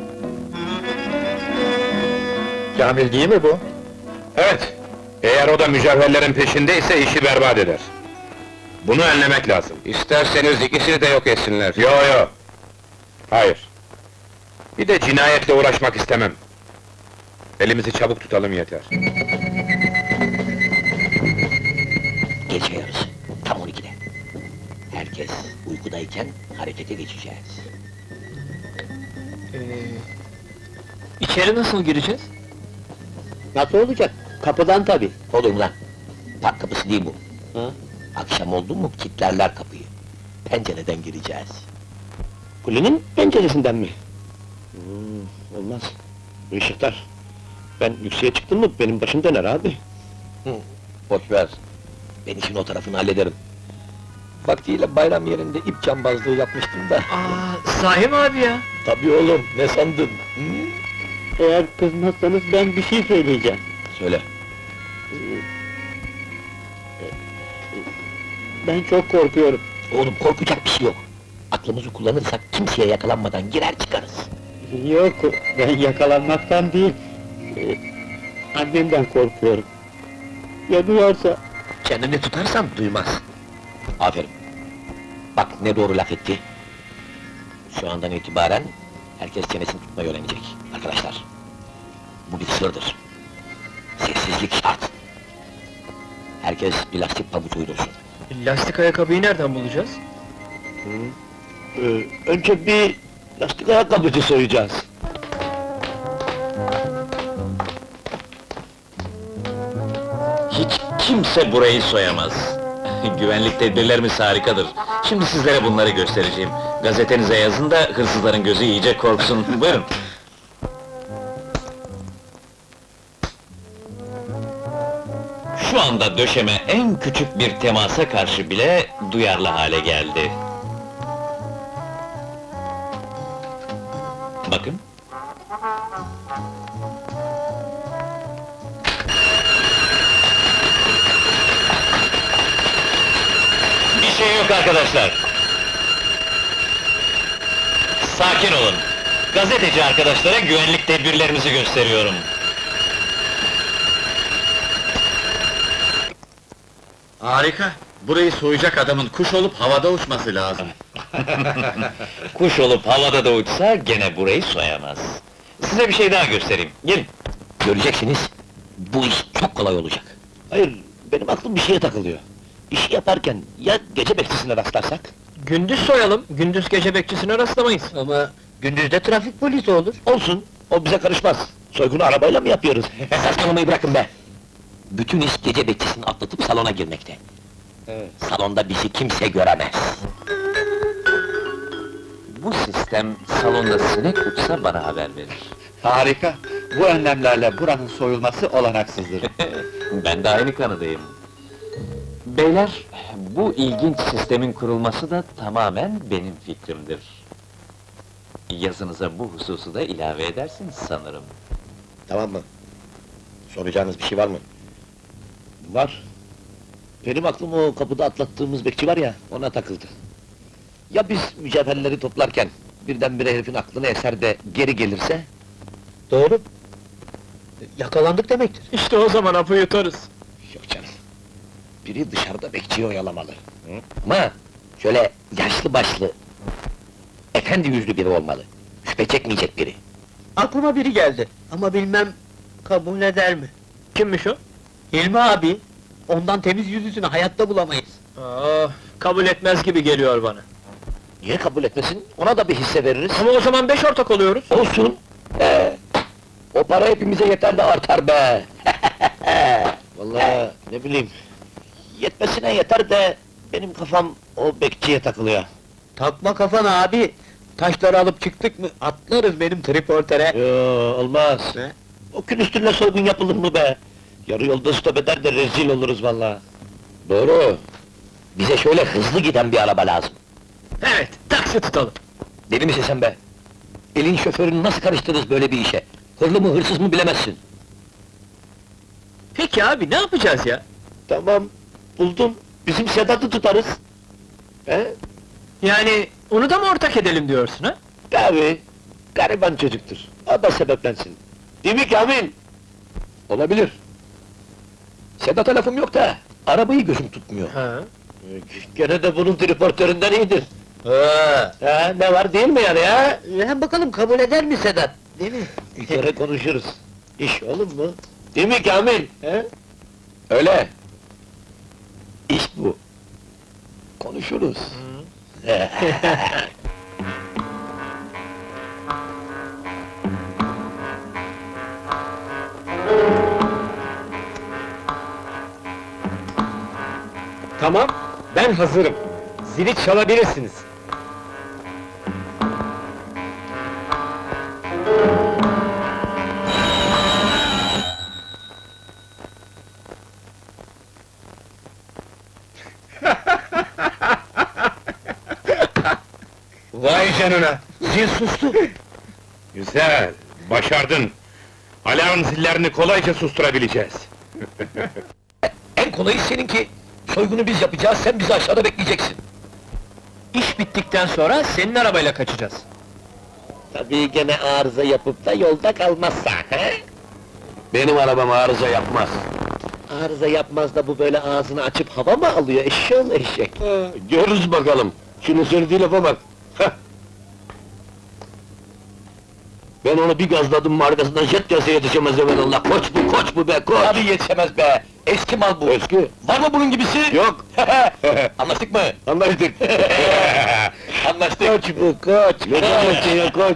Kamil değil mi bu? Evet, eğer o da mücevherlerin peşindeyse işi berbat eder. Bunu önlemek lazım. İsterseniz ikisini de yok etsinler. Yo. Hayır. Bir de cinayetle uğraşmak istemem. Elimizi çabuk tutalım yeter. Gece yarısı, tam 12'de. Herkes uykudayken harekete geçeceğiz. İçeri nasıl gireceğiz? Nasıl olacak? Kapıdan tabii. Olur mu lan? Park kapısı değil bu. Ha? Akşam oldu mu kilitlerler kapıyı. Pencereden gireceğiz. Kulenin penceresinden mi? Olmaz. Işıklar. Ben yükseğe çıktım mı benim başım döner abi. Boş ver. Ben işin o tarafını hallederim. Vaktiyle bayram yerinde ip cambazlığı yapmıştım da. Sahi mi abi ya? Tabii oğlum, ne sandın? Eğer kızmazsanız ben bir şey söyleyeceğim. Söyle. Ben çok korkuyorum. Oğlum korkacak bir şey yok. Aklımızı kullanırsak kimseye yakalanmadan girer çıkarız. Yok, ben yakalanmaktan değil. Annemden korkuyorum. Ya duyarsa? Kendini tutarsan duymaz. Aferin. Bak ne doğru laf etti. Şu andan itibaren herkes çenesini tutmayı öğrenecek. Arkadaşlar, bu bir sırdır. Sessizlik şart. Herkes bir lastik pabuç uydursun. Lastik ayakkabıyı nereden bulacağız? Önce bir lastik ayakkabıcı soyacağız. Hiç kimse burayı soyamaz. Güvenlik tedbirlerimiz harikadır. Şimdi sizlere bunları göstereceğim. Gazetenize yazın da hırsızların gözü iyice korksun. Buyurun. Şu anda döşeme en küçük bir temasa karşı bile duyarlı hale geldi. Bakın. Bir şey yok arkadaşlar. Sakin olun. Gazeteci arkadaşlara güvenlik tedbirlerimizi gösteriyorum. Harika! Burayı soyacak adamın kuş olup havada uçması lazım. Kuş olup havada da uçsa gene burayı soyamaz. Size bir şey daha göstereyim. Gelin. Göreceksiniz, bu iş çok kolay olacak. Hayır, benim aklım bir şeye takılıyor. İşi yaparken ya gece bekçisine rastlarsak? Gündüz soyalım, gündüz gece bekçisine rastlamayız. Ama gündüzde trafik polisi olur. Olsun, o bize karışmaz. Soygunu arabayla mı yapıyoruz? Saçmalamayı bırakın be! Bütün iş gece bekçisini atlatıp salona girmekte. Salonda bizi kimse göremez. Bu sistem salonda sinek uçsa bana haber verir. Harika! Bu önlemlerle buranın soyulması olanaksızdır. Ben de aynı kanıdayım. Beyler, bu ilginç sistemin kurulması da tamamen benim fikrimdir. Yazınıza bu hususu da ilave edersiniz sanırım. Tamam mı? Soracağınız bir şey var mı? Var. Benim aklım o kapıda atlattığımız bekçi var ya, ona takıldı. Ya biz mücevherleri toplarken birdenbire herifin aklına eser de geri gelirse? Doğru. Yakalandık demektir. İşte o zaman hapı yutarız. Yok canım. Biri dışarıda bekçiyi oyalamalı. Ama şöyle yaşlı başlı, efendi yüzlü biri olmalı. Şüphe çekmeyecek biri. Aklıma biri geldi. Ama bilmem kabul eder mi? Kimmiş o? Hilmi abi. Ondan temiz yüzüsünü hayatta bulamayız. Kabul etmez gibi geliyor bana. Niye kabul etmesin? Ona da bir hisse veririz. Ama o zaman 5 ortak oluyoruz. Olsun! O para hepimize yeter de artar be! Vallahi ne bileyim. Yetmesine yeter de benim kafam o bekçiye takılıyor. Takma kafana abi. taşları alıp çıktık mı atlarız benim triportere. Yo, olmaz. Ne? O külüstürle soygun yapılır mı be? Yarı yolda stop eder de rezil oluruz vallahi. Doğru. Bize şöyle hızlı giden bir araba lazım. Evet, taksi tutalım. Deli misin sen be? Elin şoförünü nasıl karıştırırız böyle bir işe? Hırlı mı hırsız mı bilemezsin. Peki abi, ne yapacağız ya? Tamam, buldum. Bizim Sedat'ı tutarız. He? Yani, onu da mı ortak edelim diyorsun ha? Tabii, gariban çocuktur. O da sebeplensin. Değil mi Kamil? Olabilir. Sedat'a lafım yok da, arabayı gözüm tutmuyor. Ha. Gene de bunun triportöründen iyidir. Ha, ne var değil mi yani ha? Hem bakalım kabul eder mi Sedat? Değil mi? Bir kere konuşuruz. İş olur mu? Değil mi Kamil? He? Öyle. İş bu. Konuşuruz. Tamam, ben hazırım. Zili çalabilirsiniz. Vay canına! Zil sustu. Güzel, başardın. Alarm zillerini kolayca susturabileceğiz. En kolayı seninki. Soygunu biz yapacağız, sen bizi aşağıda bekleyeceksin. İş bittikten sonra senin arabayla kaçacağız. Tabii gene arıza yapıp da yolda kalmazsa, he? Benim arabam arıza yapmaz. Arıza yapmaz da bu böyle ağzını açıp hava mı alıyor eşşoğlu eşek? Görürüz bakalım. Şunun söylediği lafa bak. Heh. Ben onu bir gazladım mı arkasından jet gazı yetişemez evvelallah. Koç bu be, koç! Abi yetişemez be! Eski mal bu! Eski? Var mı bunun gibisi? Yok! Anlaştık mı? Anlaştık! Anlaştık! Koç bu, koç! Ne demek ya, koç?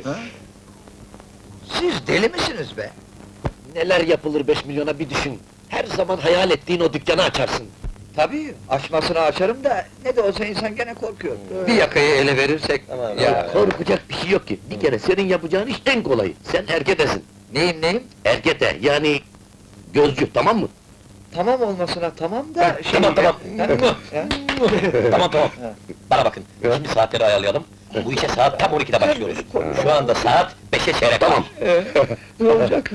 Siz deli misiniz be? Neler yapılır 5 milyona bir düşün! Her zaman hayal ettiğin o dükkanı açarsın! Tabii, açmasını açarım da, ne de olsa insan gene korkuyor. Bir yakayı ele verirsek... Ya korkacak bir şey yok ki! Bir kere senin yapacağın iş en kolayı! Sen erketesin! Neyim? Erkete, yani... Gözcü, tamam mı? Tamam olmasına tamam da... Tamam. Ha? Tamam. Bana bakın, şimdi saatleri ayarlayalım. Bu işe saat tam 12'de başlıyoruz. Şu anda saat 5'e çeyrek tamam. Ne olacak?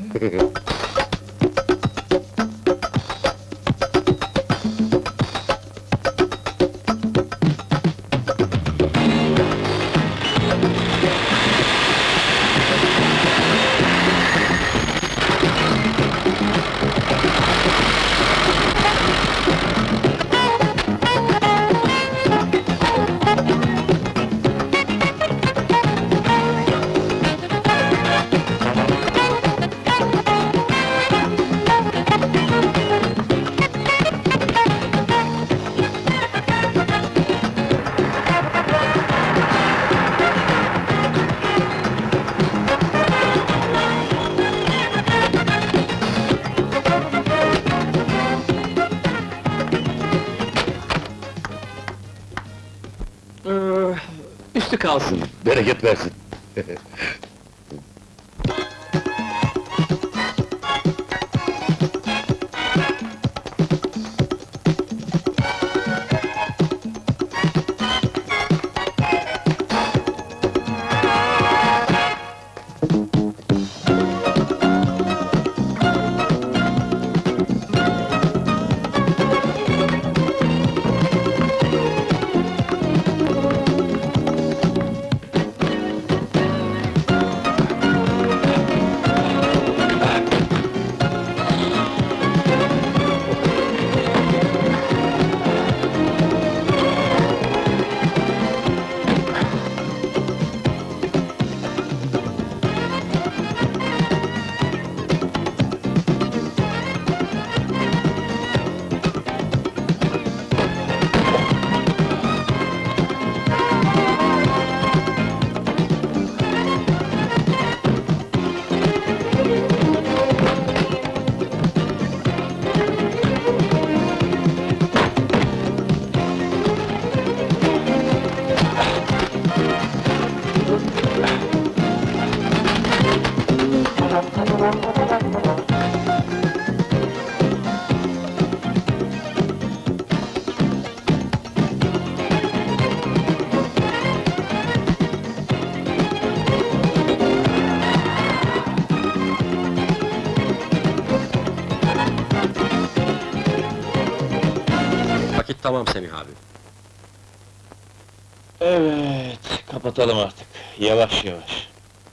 Üstü kalsın. Bereket versin. Tamam Semih abi. Evet, kapatalım artık. Yavaş yavaş.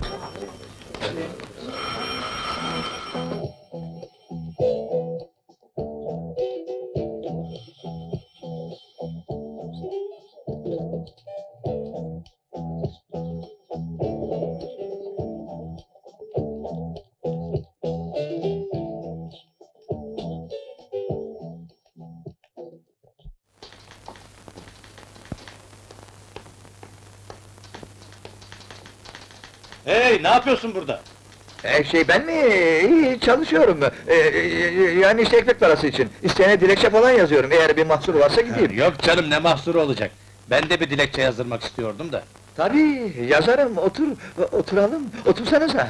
Hey, ne yapıyorsun burada? Ben mi? İyi, çalışıyorum. Yani işte ekmek parası için. İsteyene dilekçe falan yazıyorum. Eğer bir mahsur varsa gideyim. Yok canım, ne mahsuru olacak? Ben de bir dilekçe yazdırmak istiyordum da. Tabii, yazarım. Oturalım. Otursanıza.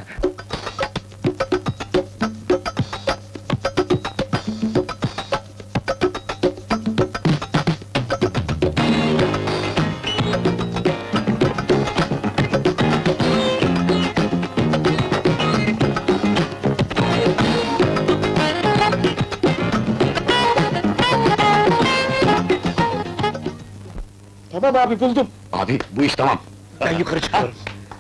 Tamam abi, buldum. Abi, bu iş tamam. Ben yukarı çıkıyorum.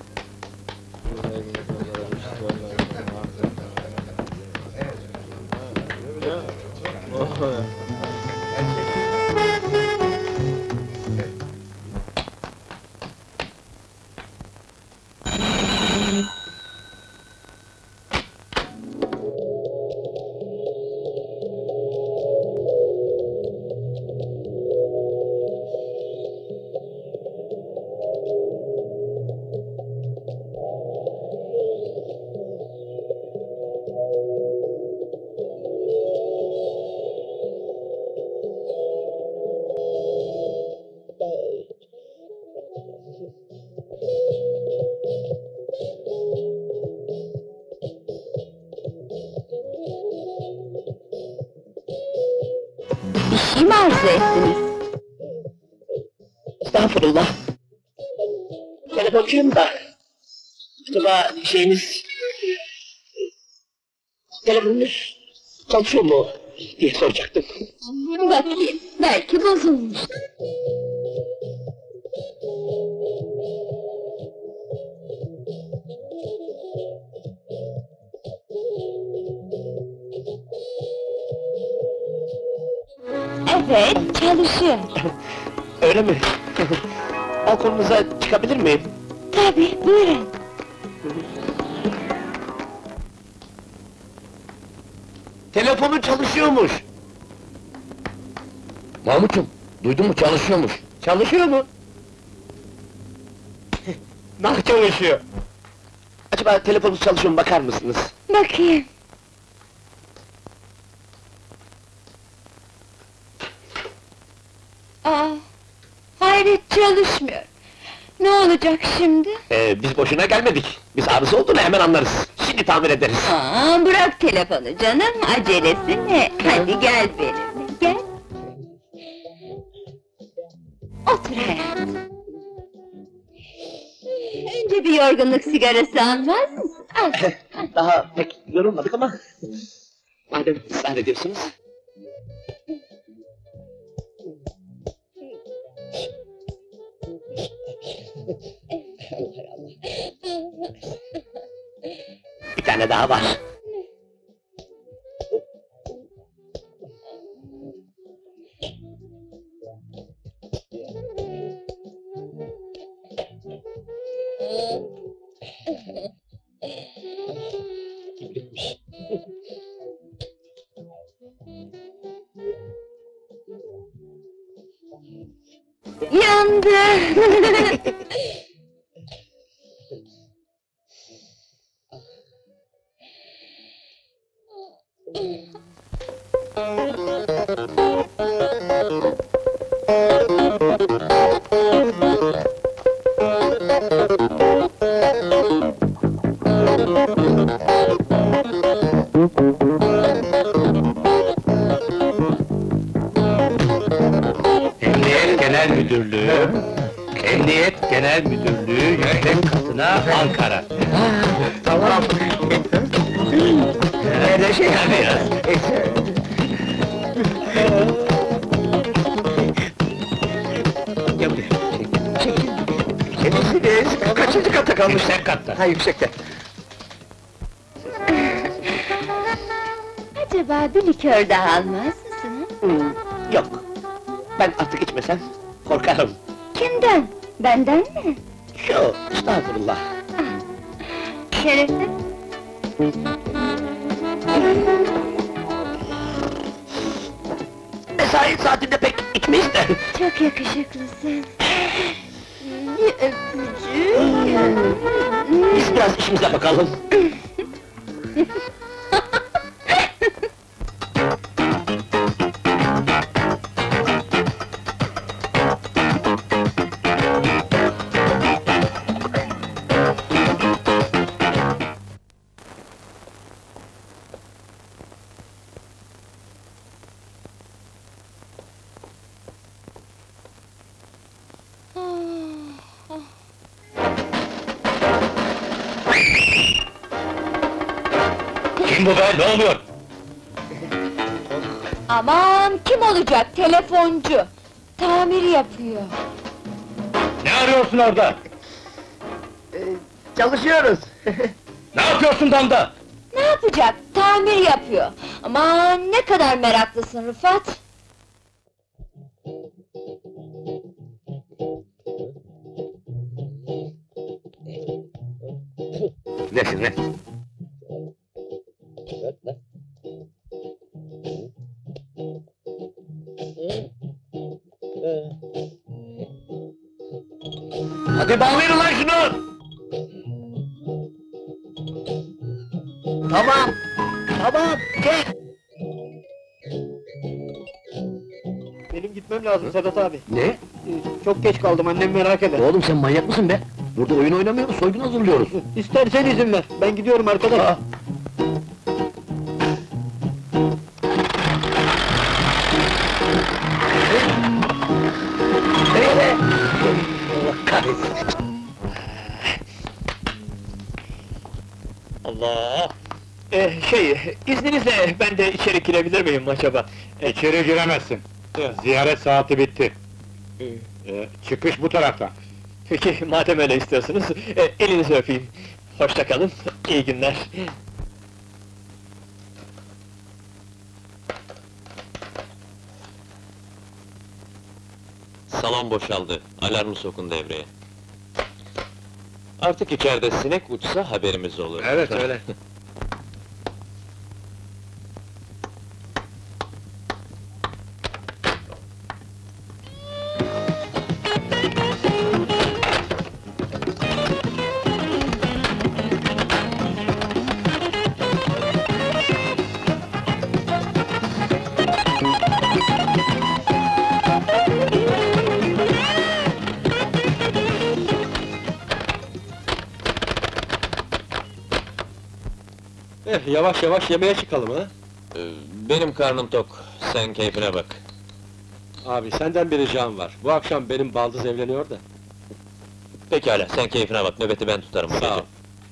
Bir şey mi arzu ettiniz? Estağfurullah. Telefoncuyum da. Acaba telefonunuz çalışıyor mu diye soracaktım. Bakayım, belki bozulmuş. Evet, çalışıyor. Öyle mi? Balkonunuza çıkabilir miyim? Tabii, buyurun. Telefonu çalışıyormuş. Mahmut'cum, duydun mu çalışıyormuş. Çalışıyor mu? Nah çalışıyor. Acaba telefonunuz çalışıyor mu, bakar mısınız? Bakayım. Hayret, çalışmıyor. Ne olacak şimdi? Biz boşuna gelmedik. Biz arıza olduğunu hemen anlarız. Şimdi tamir ederiz. Bırak telefonu canım, acelesi ne? Hadi gel benimle, gel. Otur hayatım. Önce bir yorgunluk sigarası almaz mısın? Al. Daha pek yorulmadık ama... Madem ısrar ediyorsunuz... Bir tane daha var. Kimlikmiş. Yandı! Emniyet Genel Müdürlüğü, Emniyet Genel Müdürlüğü yüksek katına Ankara. Tamam. Hadi ya. kalmış. Yüksek katta. Ha, yüksekte. Acaba bir likör daha almaz mısın? Yok. Ben artık içmesem korkarım. Kimden? Benden mi? Şu, estağfurullah. Şerefsiz. Mesai saatinde pek içmeyiz de. Çok yakışıklısın. Bir öpücük. Biz biraz işimize bakalım. Kim bu be, ne oluyor? Aman kim olacak? Telefoncu. Tamir yapıyor. Ne arıyorsun orada? Çalışıyoruz. Ne yapıyorsun damda? Ne yapacak? Tamir yapıyor. Aman ne kadar meraklısın Rıfat. Nesin ne? Hadi bağlayın lan şunu! Tamam. Tamam, gel. Benim gitmem lazım Sedat abi. Ne? Çok geç kaldım, annem merak eder. Oğlum sen manyak mısın be? Burada oyun oynamıyoruz, soygun hazırlıyoruz. İstersen izin ver, ben gidiyorum arkadaş. Allah kahretsin! Allah! İzninizle ben de içeri girebilir miyim acaba? İçeri giremezsin. Ziyaret saati bitti. Çıkış bu taraftan. Peki, madem öyle istiyorsunuz, elinizi öpeyim. Hoşça kalın, iyi günler. Salon boşaldı, alarmı sokun devreye. Artık içeride sinek uçsa haberimiz olur. Evet, öyle. Yavaş yavaş yemeğe çıkalım ha? Benim karnım tok, sen keyfine bak. Abi senden bir ricam var. Bu akşam benim baldız evleniyor da. Pekala, sen keyfine bak, nöbeti ben tutarım bu Sağ ol. gece.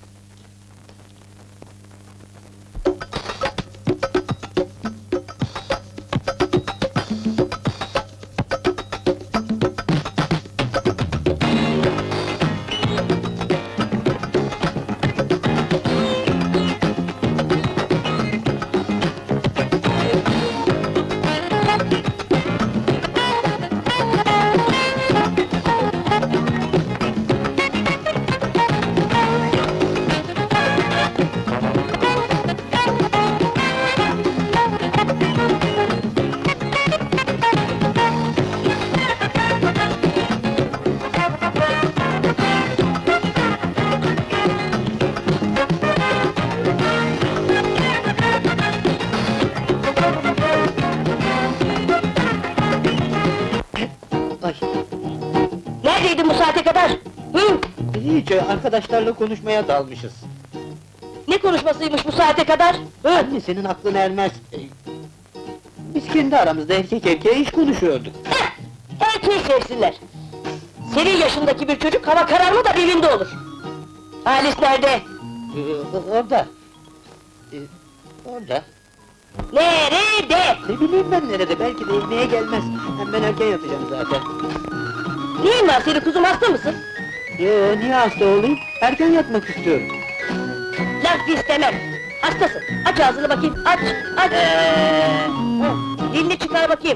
Neredeydin bu saate kadar? Hı? Hiç, arkadaşlarla konuşmaya dalmışız. Ne konuşmasıymış bu saate kadar? Hı? Anne, senin aklın ermez. Biz kendi aramızda erkek erkeğe iş konuşuyorduk. Erkeği sevsinler. Senin yaşındaki bir çocuk hava kararma da evinde olur. Halis nerede? Orada. Orada. Nerede? Ne bileyim ben nerede, belki de ekmeğe gelmez. Hem ben erken yatacağım zaten. Neyin var senin kuzum, hasta mısın? Niye hasta olayım? Erken yatmak istiyorum. Laf istemem. Hastasın. Aç ağzını bakayım. Aç, aç. Hı, dilini çıkar bakayım.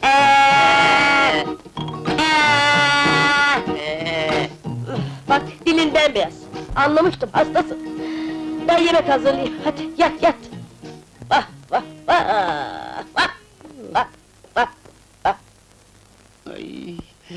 Bak, dilin bembeyaz. Anlamıştım, hastasın. Ben yemek hazırlayayım. Hadi, yat, yat. Vah, vah, vah, vah, vah, vah, vah. Ay.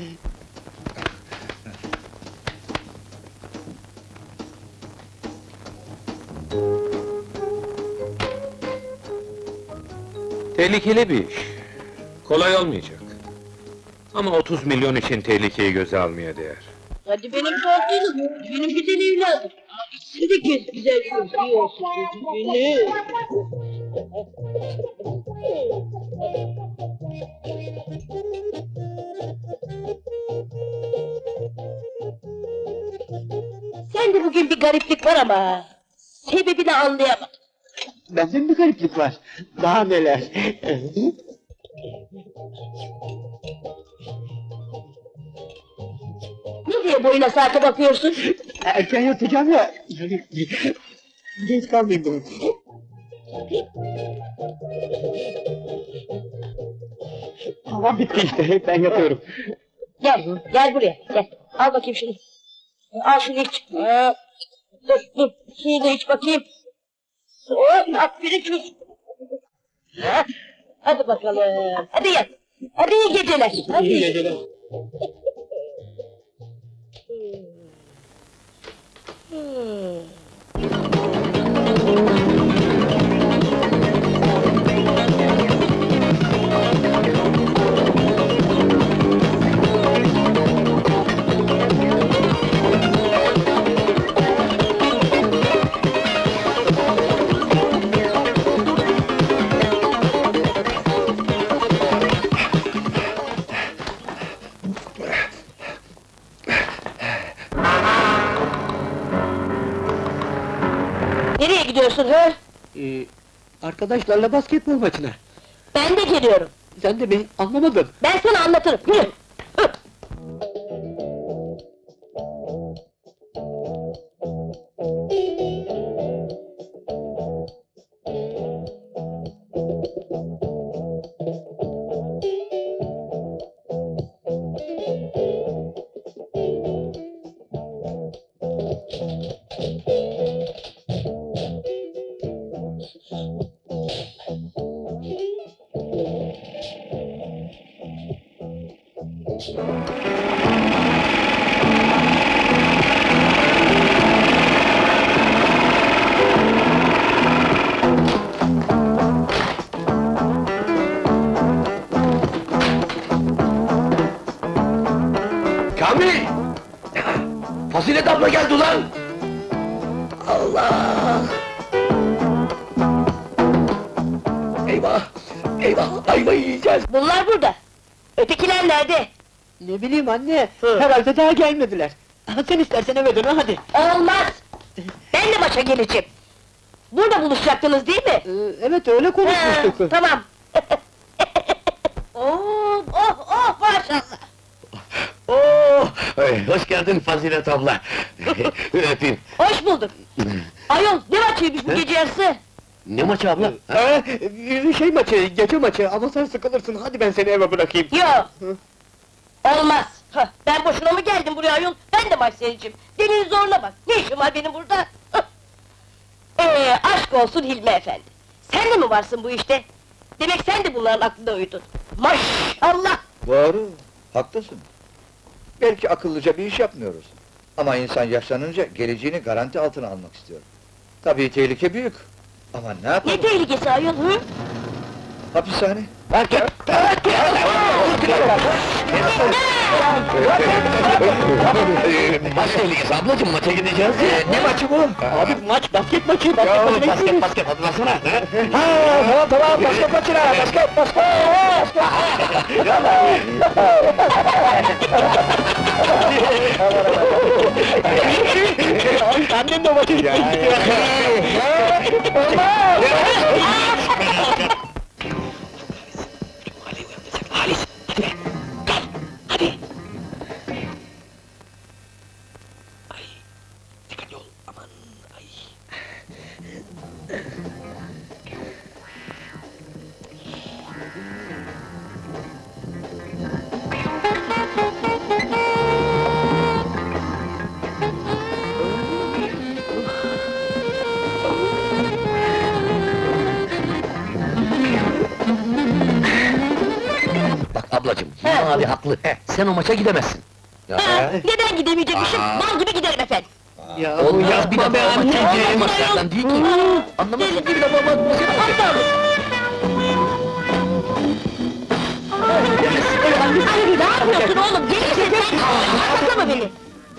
Tehlikeli bir iş. Kolay olmayacak. Ama 30 milyon için tehlikeyi göze almaya değer. Hadi benim torunum, benim güzel evladım. Sen de kes güzel konuşuyorsun beni. Sende bugün bir gariplik var ama sebebini anlayamadım. Bende mi bir gariplik var? Daha neler? Ne diye boyuna saate bakıyorsun? Erken yatacağım ya. Geç kalmayayım bunu. Tamam bitti işte, ben yatıyorum. Gel, gel buraya, gel. Al bakayım şunu. Al şunu iç. Dur, dur, şunu da iç bakayım. Hop, aferin çocuk. Hadi bakalım, hadi yat. Hadi iyi geceler. Hadi. İyi geceler. Nereye gidiyorsun ha? Arkadaşlarla basketbol maçına. Ben de geliyorum. Sen de beni anlamadın. Ben sana anlatırım, yürü. Hı. Kamil! Fazilet abla geldi ulan! Allah! Eyvah! Eyvah! Ayvayı yiyeceğiz! Bunlar burada. Ötekiler nerede? Ne bileyim anne, herhalde daha gelmediler. Sen istersen eve dön, hadi. Olmaz! Ben de maça geleceğim. Burada buluşacaktınız değil mi? Evet, öyle konuşmuştuk. Tamam. Oh, oh, oh, maşallah! Oo! Hoş geldin Fazilet abla! Öpeyim! Hoş bulduk! Ayol, ne maçıymış bu gece yarısı? Ne maçı abla? Şey maçı, gece maçı, ama sen sıkılırsın, hadi ben seni eve bırakayım. Yok! Olmaz! Hah, ben boşuna mı geldim buraya ayol? Ben de maç seyredeceğim. Delinin zoruna bak! Ne işim var benim burada? Hah! Aşk olsun Hilmi efendi! Sen de mi varsın bu işte? Demek sen de bunların aklına uydun. Maşallah! Doğru, haklısın. Belki akıllıca bir iş yapmıyoruz. Ama insan yaşlanınca geleceğini garanti altına almak istiyor. Tabii tehlike büyük. Ama ne yapalım? Ne tehlikesi ayol, hı? Hapishane. Maç tehlikesi ablacım, maça gideceğiz. Ne maçı bu? Abi maç, basket maçı, Ya basket hatırlasana. Tamam, basket maçına, basket. Annem de maça gitmek istiyor. Bak ablacığım, Hilmi abi haklı. Sen o maça gidemezsin. Ha, neden gidemeyecekmişim? Bal gibi giderim efendim. Ya Olmaz bir defa o maçın Aa, girdiği maçlardan değil ki. Anlamazsın ki bir defa bak. Aptal! Ay, ne yapıyorsun oğlum? Gelirsin sen! Hasta mı beni?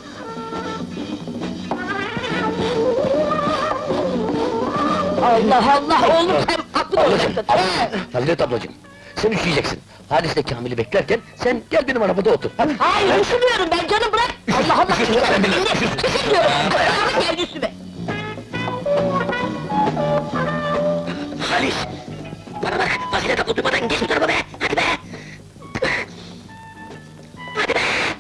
Allah Allah! Oğlum sen aklını Ablacığım, oynattın! Hallet ablacığım. Sen üşüyeceksin. Halis'le Kamil'i beklerken sen gel benim arabada otur. Hadi. Hayır, üşümüyorum ben canım bırak! Allah Allah! Üşürsün sen bile, üşürsün. Üşümüyorum! Ayağımı geldi üstüme! Halis! Bana bak, Fazilet abla duymadan geç bu tarafa be! Hadi be! Hadi be!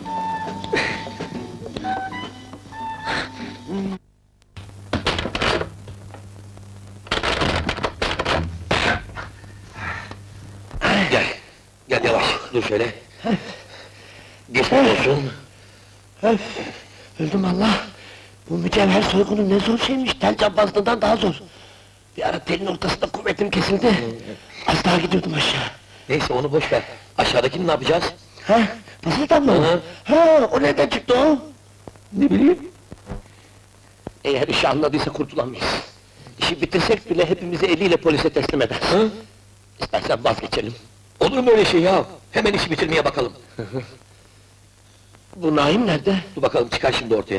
Gel, gel yavaş, dur şöyle. Geçmiş olsun. Öldüm Allah! Bu mücevher soygunu ne zor şeymiş, tel cambazlığından daha zor. Bir ara telin ortasında kuvvetim kesildi. Az daha gidiyordum aşağı. Neyse onu boş ver. Aşağıdakini ne yapacağız? Ha? Fazilet abla mı? Ha, o nereden çıktı o? Ne bileyim? Eğer işi anladıysa kurtulamayız. İşi bitirsek bile hepimizi eliyle polise teslim eder. İstersen vazgeçelim. Olur mu öyle şey ya? Hemen işi bitirmeye bakalım. Bu Naim nerede? Dur bakalım çıkar şimdi ortaya.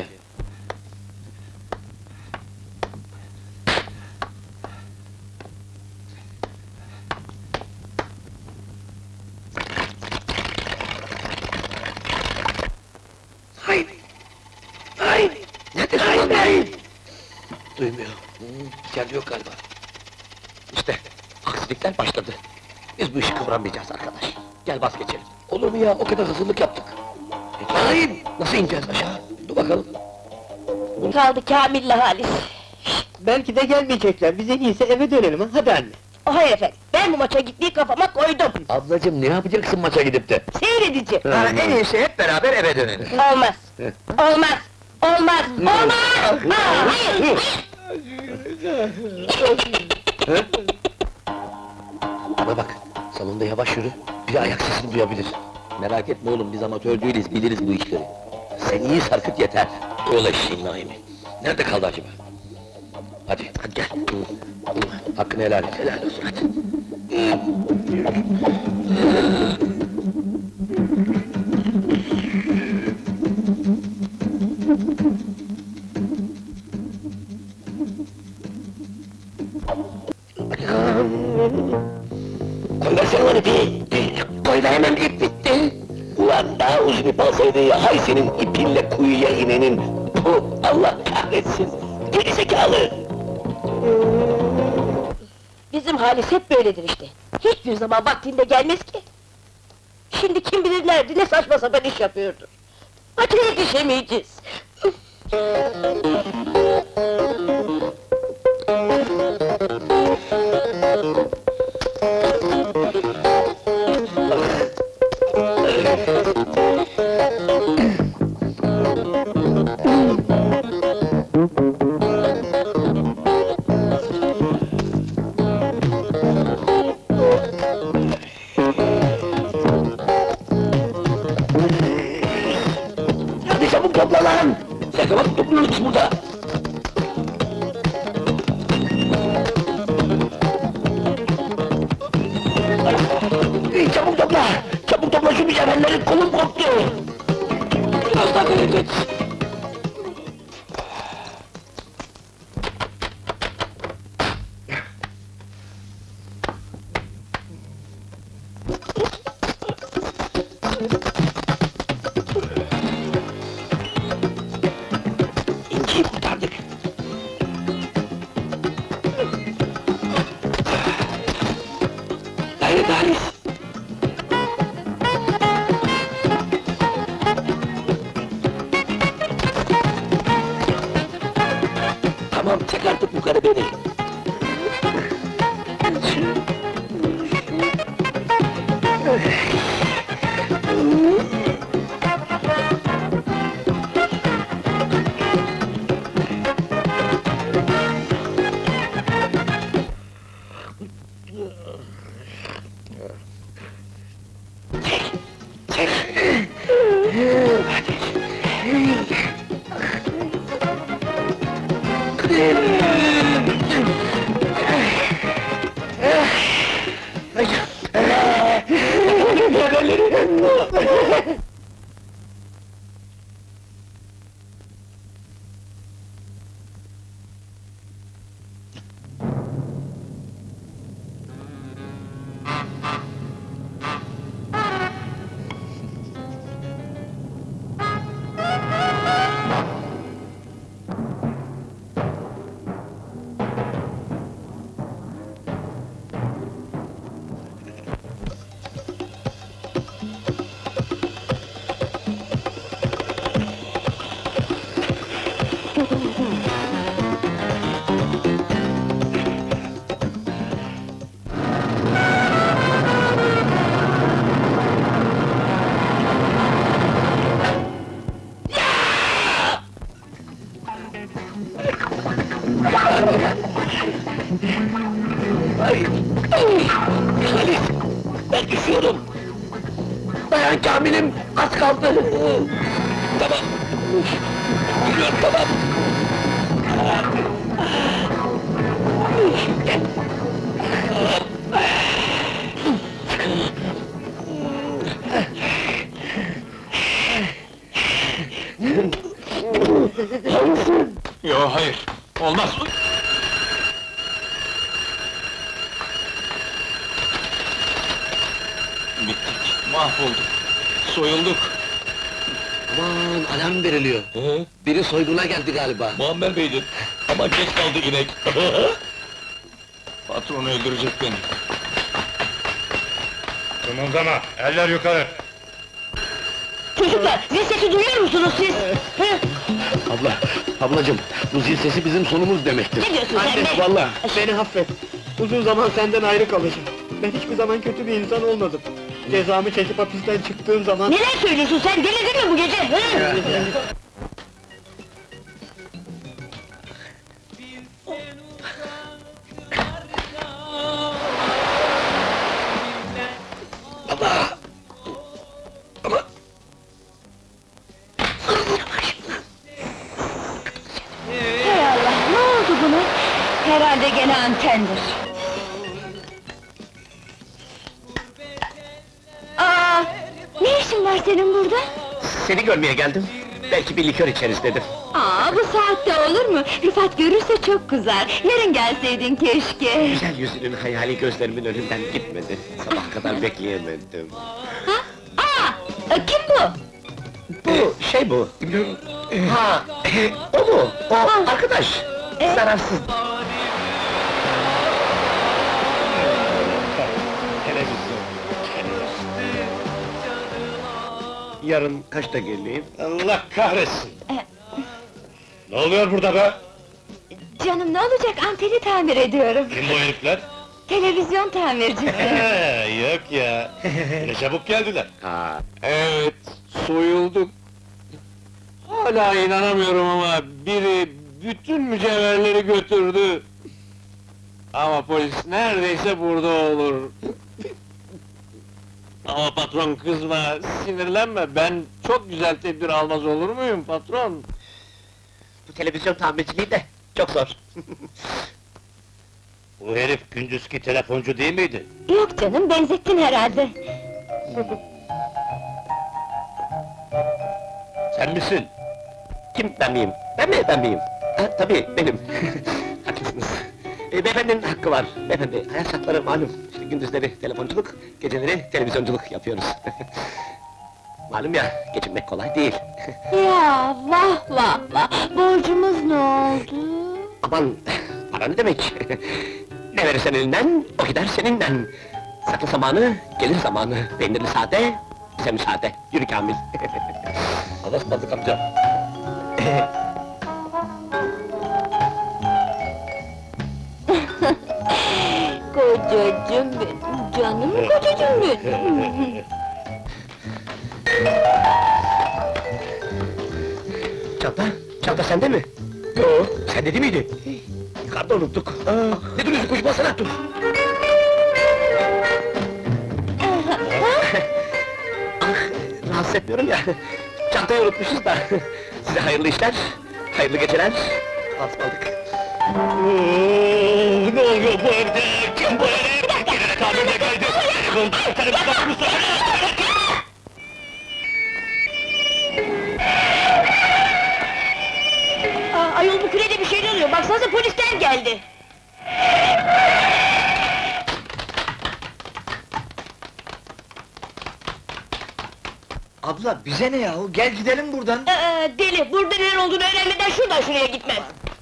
Hayır! Hayır! Nedir hayır, hayır! Duymuyor. İçeride yok galiba. İşte, aksilikler başladı. Biz bu işi kıvramayacağız arkadaş. Gel vazgeçelim. Olur mu ya? O kadar hazırlık yaptık. Hayır! Nasıl ineceğiz aşağı? Dur bakalım. Kaldı Kamil'le Halis. Belki de gelmeyecekler, biz en iyisi eve dönelim ha, hadi anne! Oh, hayır efendim, ben bu maça gitmeyi kafama koydum. Ablacığım ne yapacaksın maça gidip de? Seyredeceğim. En iyisi hep beraber eve dönelim. Olmaz! Olmaz! Olmaz! Olmaz! Aa, hayır! Bana bak, salonda yavaş yürü, bir ayak sesini duyabilir. Merak etme oğlum, biz amatör değiliz, biliriz bu işleri. Sen iyi sarkıt yeter. Yola eşeğin Naim'i. Nerede kaldı acaba? Hadi gel. Hakkını helal et. Helal olsun hadi. Koy versene onu ipi! Koy ver hemen ip bitti! Ulan daha uzun ip alsaydı ya, hay senin ipinle kuyuya inenin! Puh, Allah kahretsin! Gerizekalı! Bizim Halis hep böyledir işte. Hiçbir zaman vaktinde gelmez ki. Şimdi kim bilir nerede, ne saçma sapan iş yapıyordur. Maça yetişemeyeceğiz. Hadi çabuk topla lan! Sen bak topluyoruz biz burada! Çabuk topla! Çabuk topla şu mücevherleri, kolum koptu! Biraz daha gayret et! İnciyi kurtardık! Gayret Halis! Tamam, çek artık yukarı beni! elleri! Halis! Ben düşüyorum! Dayan Kamil'im! Az kaldı! Tamam! Geliyorum, tamam! Yo, hayır! Olmaz! Bittik, mahvolduk! Soyulduk! Aman, alarm veriliyor. Biri soyguna geldi galiba. Muammer Bey'dir. Ama geç kaldı inek. Patron öldürecek beni! Kımıldama, eller yukarı! Çocuklar, zil sesi duyuyor musunuz siz? Hı? Ablacım, bu zil sesi bizim sonumuz demektir. Ne diyorsun sen be? Vallahi beni affet. Uzun zaman senden ayrı kalacağım. Ben hiçbir zaman kötü bir insan olmadım. Cezamı çekip hapisten çıktığım zaman... Neler söylüyorsun sen, delirdin mi bu gece? Hı? Hay Allah, ne oldu buna? Herhalde gene antendir. Aa, ne işin var senin burada? Seni görmeye geldim. Belki bir likör içeriz dedim. Aa, bu saatte olur mu? Rıfat görürse çok kızar. Yarın gelseydin keşke. Güzel yüzünün hayali gözlerimin önünden gitmedi. Sabah kadar bekleyemedim. Kim bu? Bu, ha, o mu? O arkadaş, zararsız. Televizyon. Yarın kaçta geleyim? Allah kahretsin! Ne oluyor burada be? Canım ne olacak, anteni tamir ediyorum. Kim bu herifler? Televizyon tamircisi. Yok ya! Ne çabuk geldiler! Ha, Evet, soyulduk! Hala inanamıyorum ama biri bütün mücevherleri götürdü! Ama polis neredeyse burada olur! Ama patron kızma, sinirlenme, ben çok güzel tedbir almaz olur muyum patron? bu televizyon tamirciliği de çok zor. Bu herif gündüzki telefoncu değil miydi? Yok canım, benzettin herhalde. Sen misin? Kim, ben miyim? Ben miyim? Ha, tabii, benim. Haklısınız. Beyefendinin hakkı var. Beyefendi, hayat şartları malum. İşte gündüzleri telefonculuk, geceleri televizyonculuk yapıyoruz. Malum ya, geçinmek kolay değil. Ya vah vah vah, borcumuz ne oldu? Aman, para ne demek? Ne verirsen elinden, o gider seninden. Saklı zamanı, gelir zamanı. Peynirli sade, bize müsaade. Yürü Kamil. Anlatmadık amca. Kocacığım benim, canım kocacığım benim. Çanta sende mi? Yo, sende değil miydi? Yukarıda unuttuk. Ne duruyorsun, koşmasana, dur! Rahatsız etmiyorum ya, çantayı unutmuşuz da. Size hayırlı işler, hayırlı geceler, asmalık. Ne oluyor bu evde? Kim bu herif? Gelene tamirde kaydı! Telefon, telefon, Kızı polisler geldi. Abla bize ne yahu? Gel gidelim buradan. Deli, burada neler olduğunu öğrenmeden şuradan şuraya gitmez.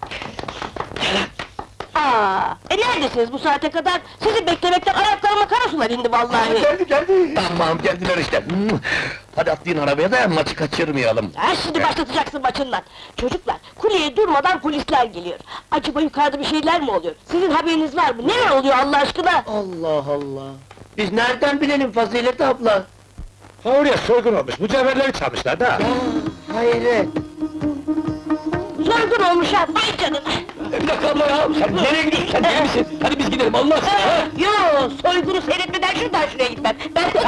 Neredesiniz bu saate kadar? Sizi beklemekten ayaklarıma kara sular indi vallahi. Geldi. Tamam, geldiler işte. Hadi atlayın arabaya da maçı kaçırmayalım. Şimdi başlatacaksın maçından. Çocuklar, kuleye durmadan polisler geliyor. Acaba yukarıda bir şeyler mi oluyor? Sizin haberiniz var mı? Neler oluyor Allah aşkına? Allah Allah! Biz nereden bilelim Fazilet abla? Ha oraya soygun olmuş, mücevherleri çalmışlar da. Hayret! Soygun olmuş ha, vay canına! Bir dakika abla ya, sen nereye gidiyorsun, sen deli misin? Hadi biz gidelim, Allah aşkına! Yo, soygunu seyretmeden şuradan şuraya gitmem. Ben tek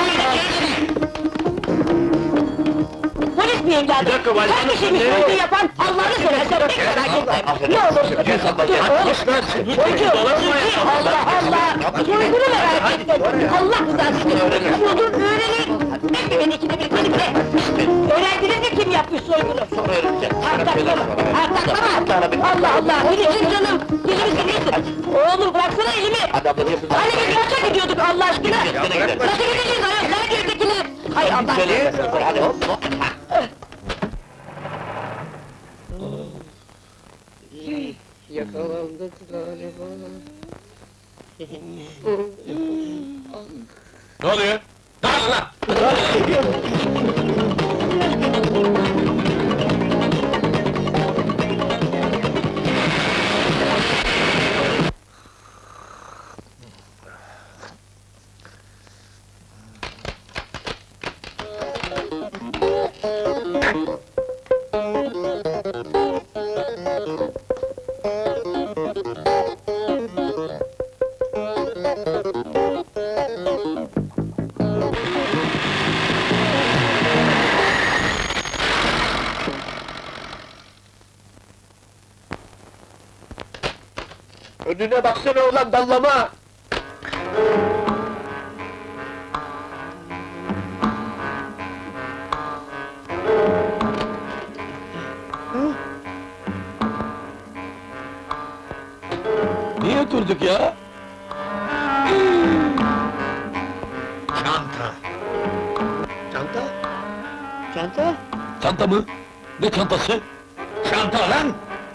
Polis mi evladım? Bir dakika, valide Her şeyi soygun yapan Allah'ını seversen pek merak etme. Ne olur? Çocuğum, Allah Allah! Soygunu merak etme! Allah rızası için! Buldun, öğrenin! Bekle beni ikide bir, beni bile! Öğrendiniz mi kim yapmış soygunu? Artaklama! Artaklama! Allah Allah! Beni canım! Dilimi sinirsin! Oğlum bıraksana elimi! Hani biz maça gidiyorduk Allah aşkına! Nasıl gideceğiz ayol? Nerede ötekiler? Hay Allah! Yakalandık galiba. Ne oluyor? Dağılın lan! Önüne baksana ulan dallama! Niye durduk ya? Çanta! Çanta? Çanta? Çanta mı? Ne çantası? Çanta lan!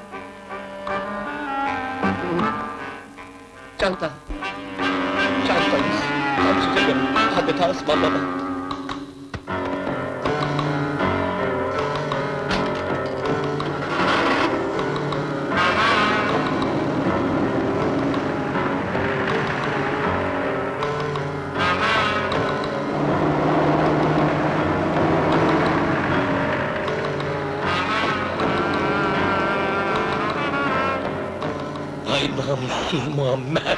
Çanta! Çantamız! Hadi ta ısmarlama. Ay namussuz Muammer!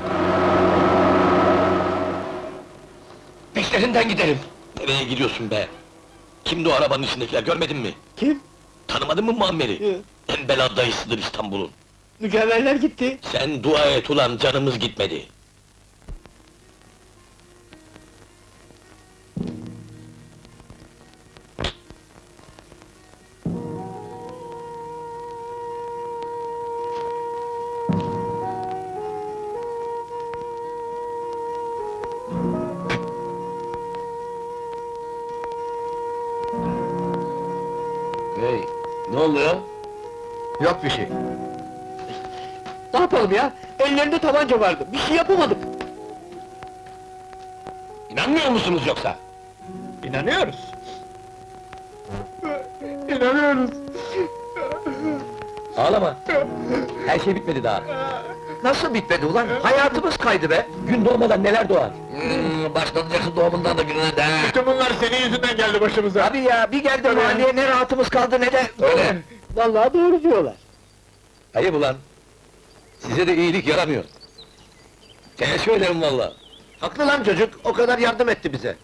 Peşlerinden gidelim! Nereye gidiyorsun be? Kimdi o arabanın içindekiler, görmedin mi? Kim? Tanımadın mı Muammer'i? Yok. En bela dayısıdır İstanbul'un. Mücevherler gitti. Sen dua et ulan, canımız gitmedi. Hey, ne oluyor? Yok bir şey. Ne yapalım ya? Ellerinde tabanca vardı, bir şey yapamadık. İnanmıyor musunuz yoksa? İnanıyoruz. İnanıyoruz. Ağlama! Her şey bitmedi daha. Nasıl bitmedi ulan? Hayatımız kaydı be. Gün doğmadan neler doğar? Başlanacaksın doğumundan da gününe de. Bütün bunlar senin yüzünden geldi başımıza. Abi ya, bir geldi mahalleye ne rahatımız kaldı ne de... Öyle. Vallahi doğru diyorlar. Ayıp ulan! Size de iyilik yaramıyor. Teessüf ederim valla. Haklı lan çocuk, o kadar yardım etti bize.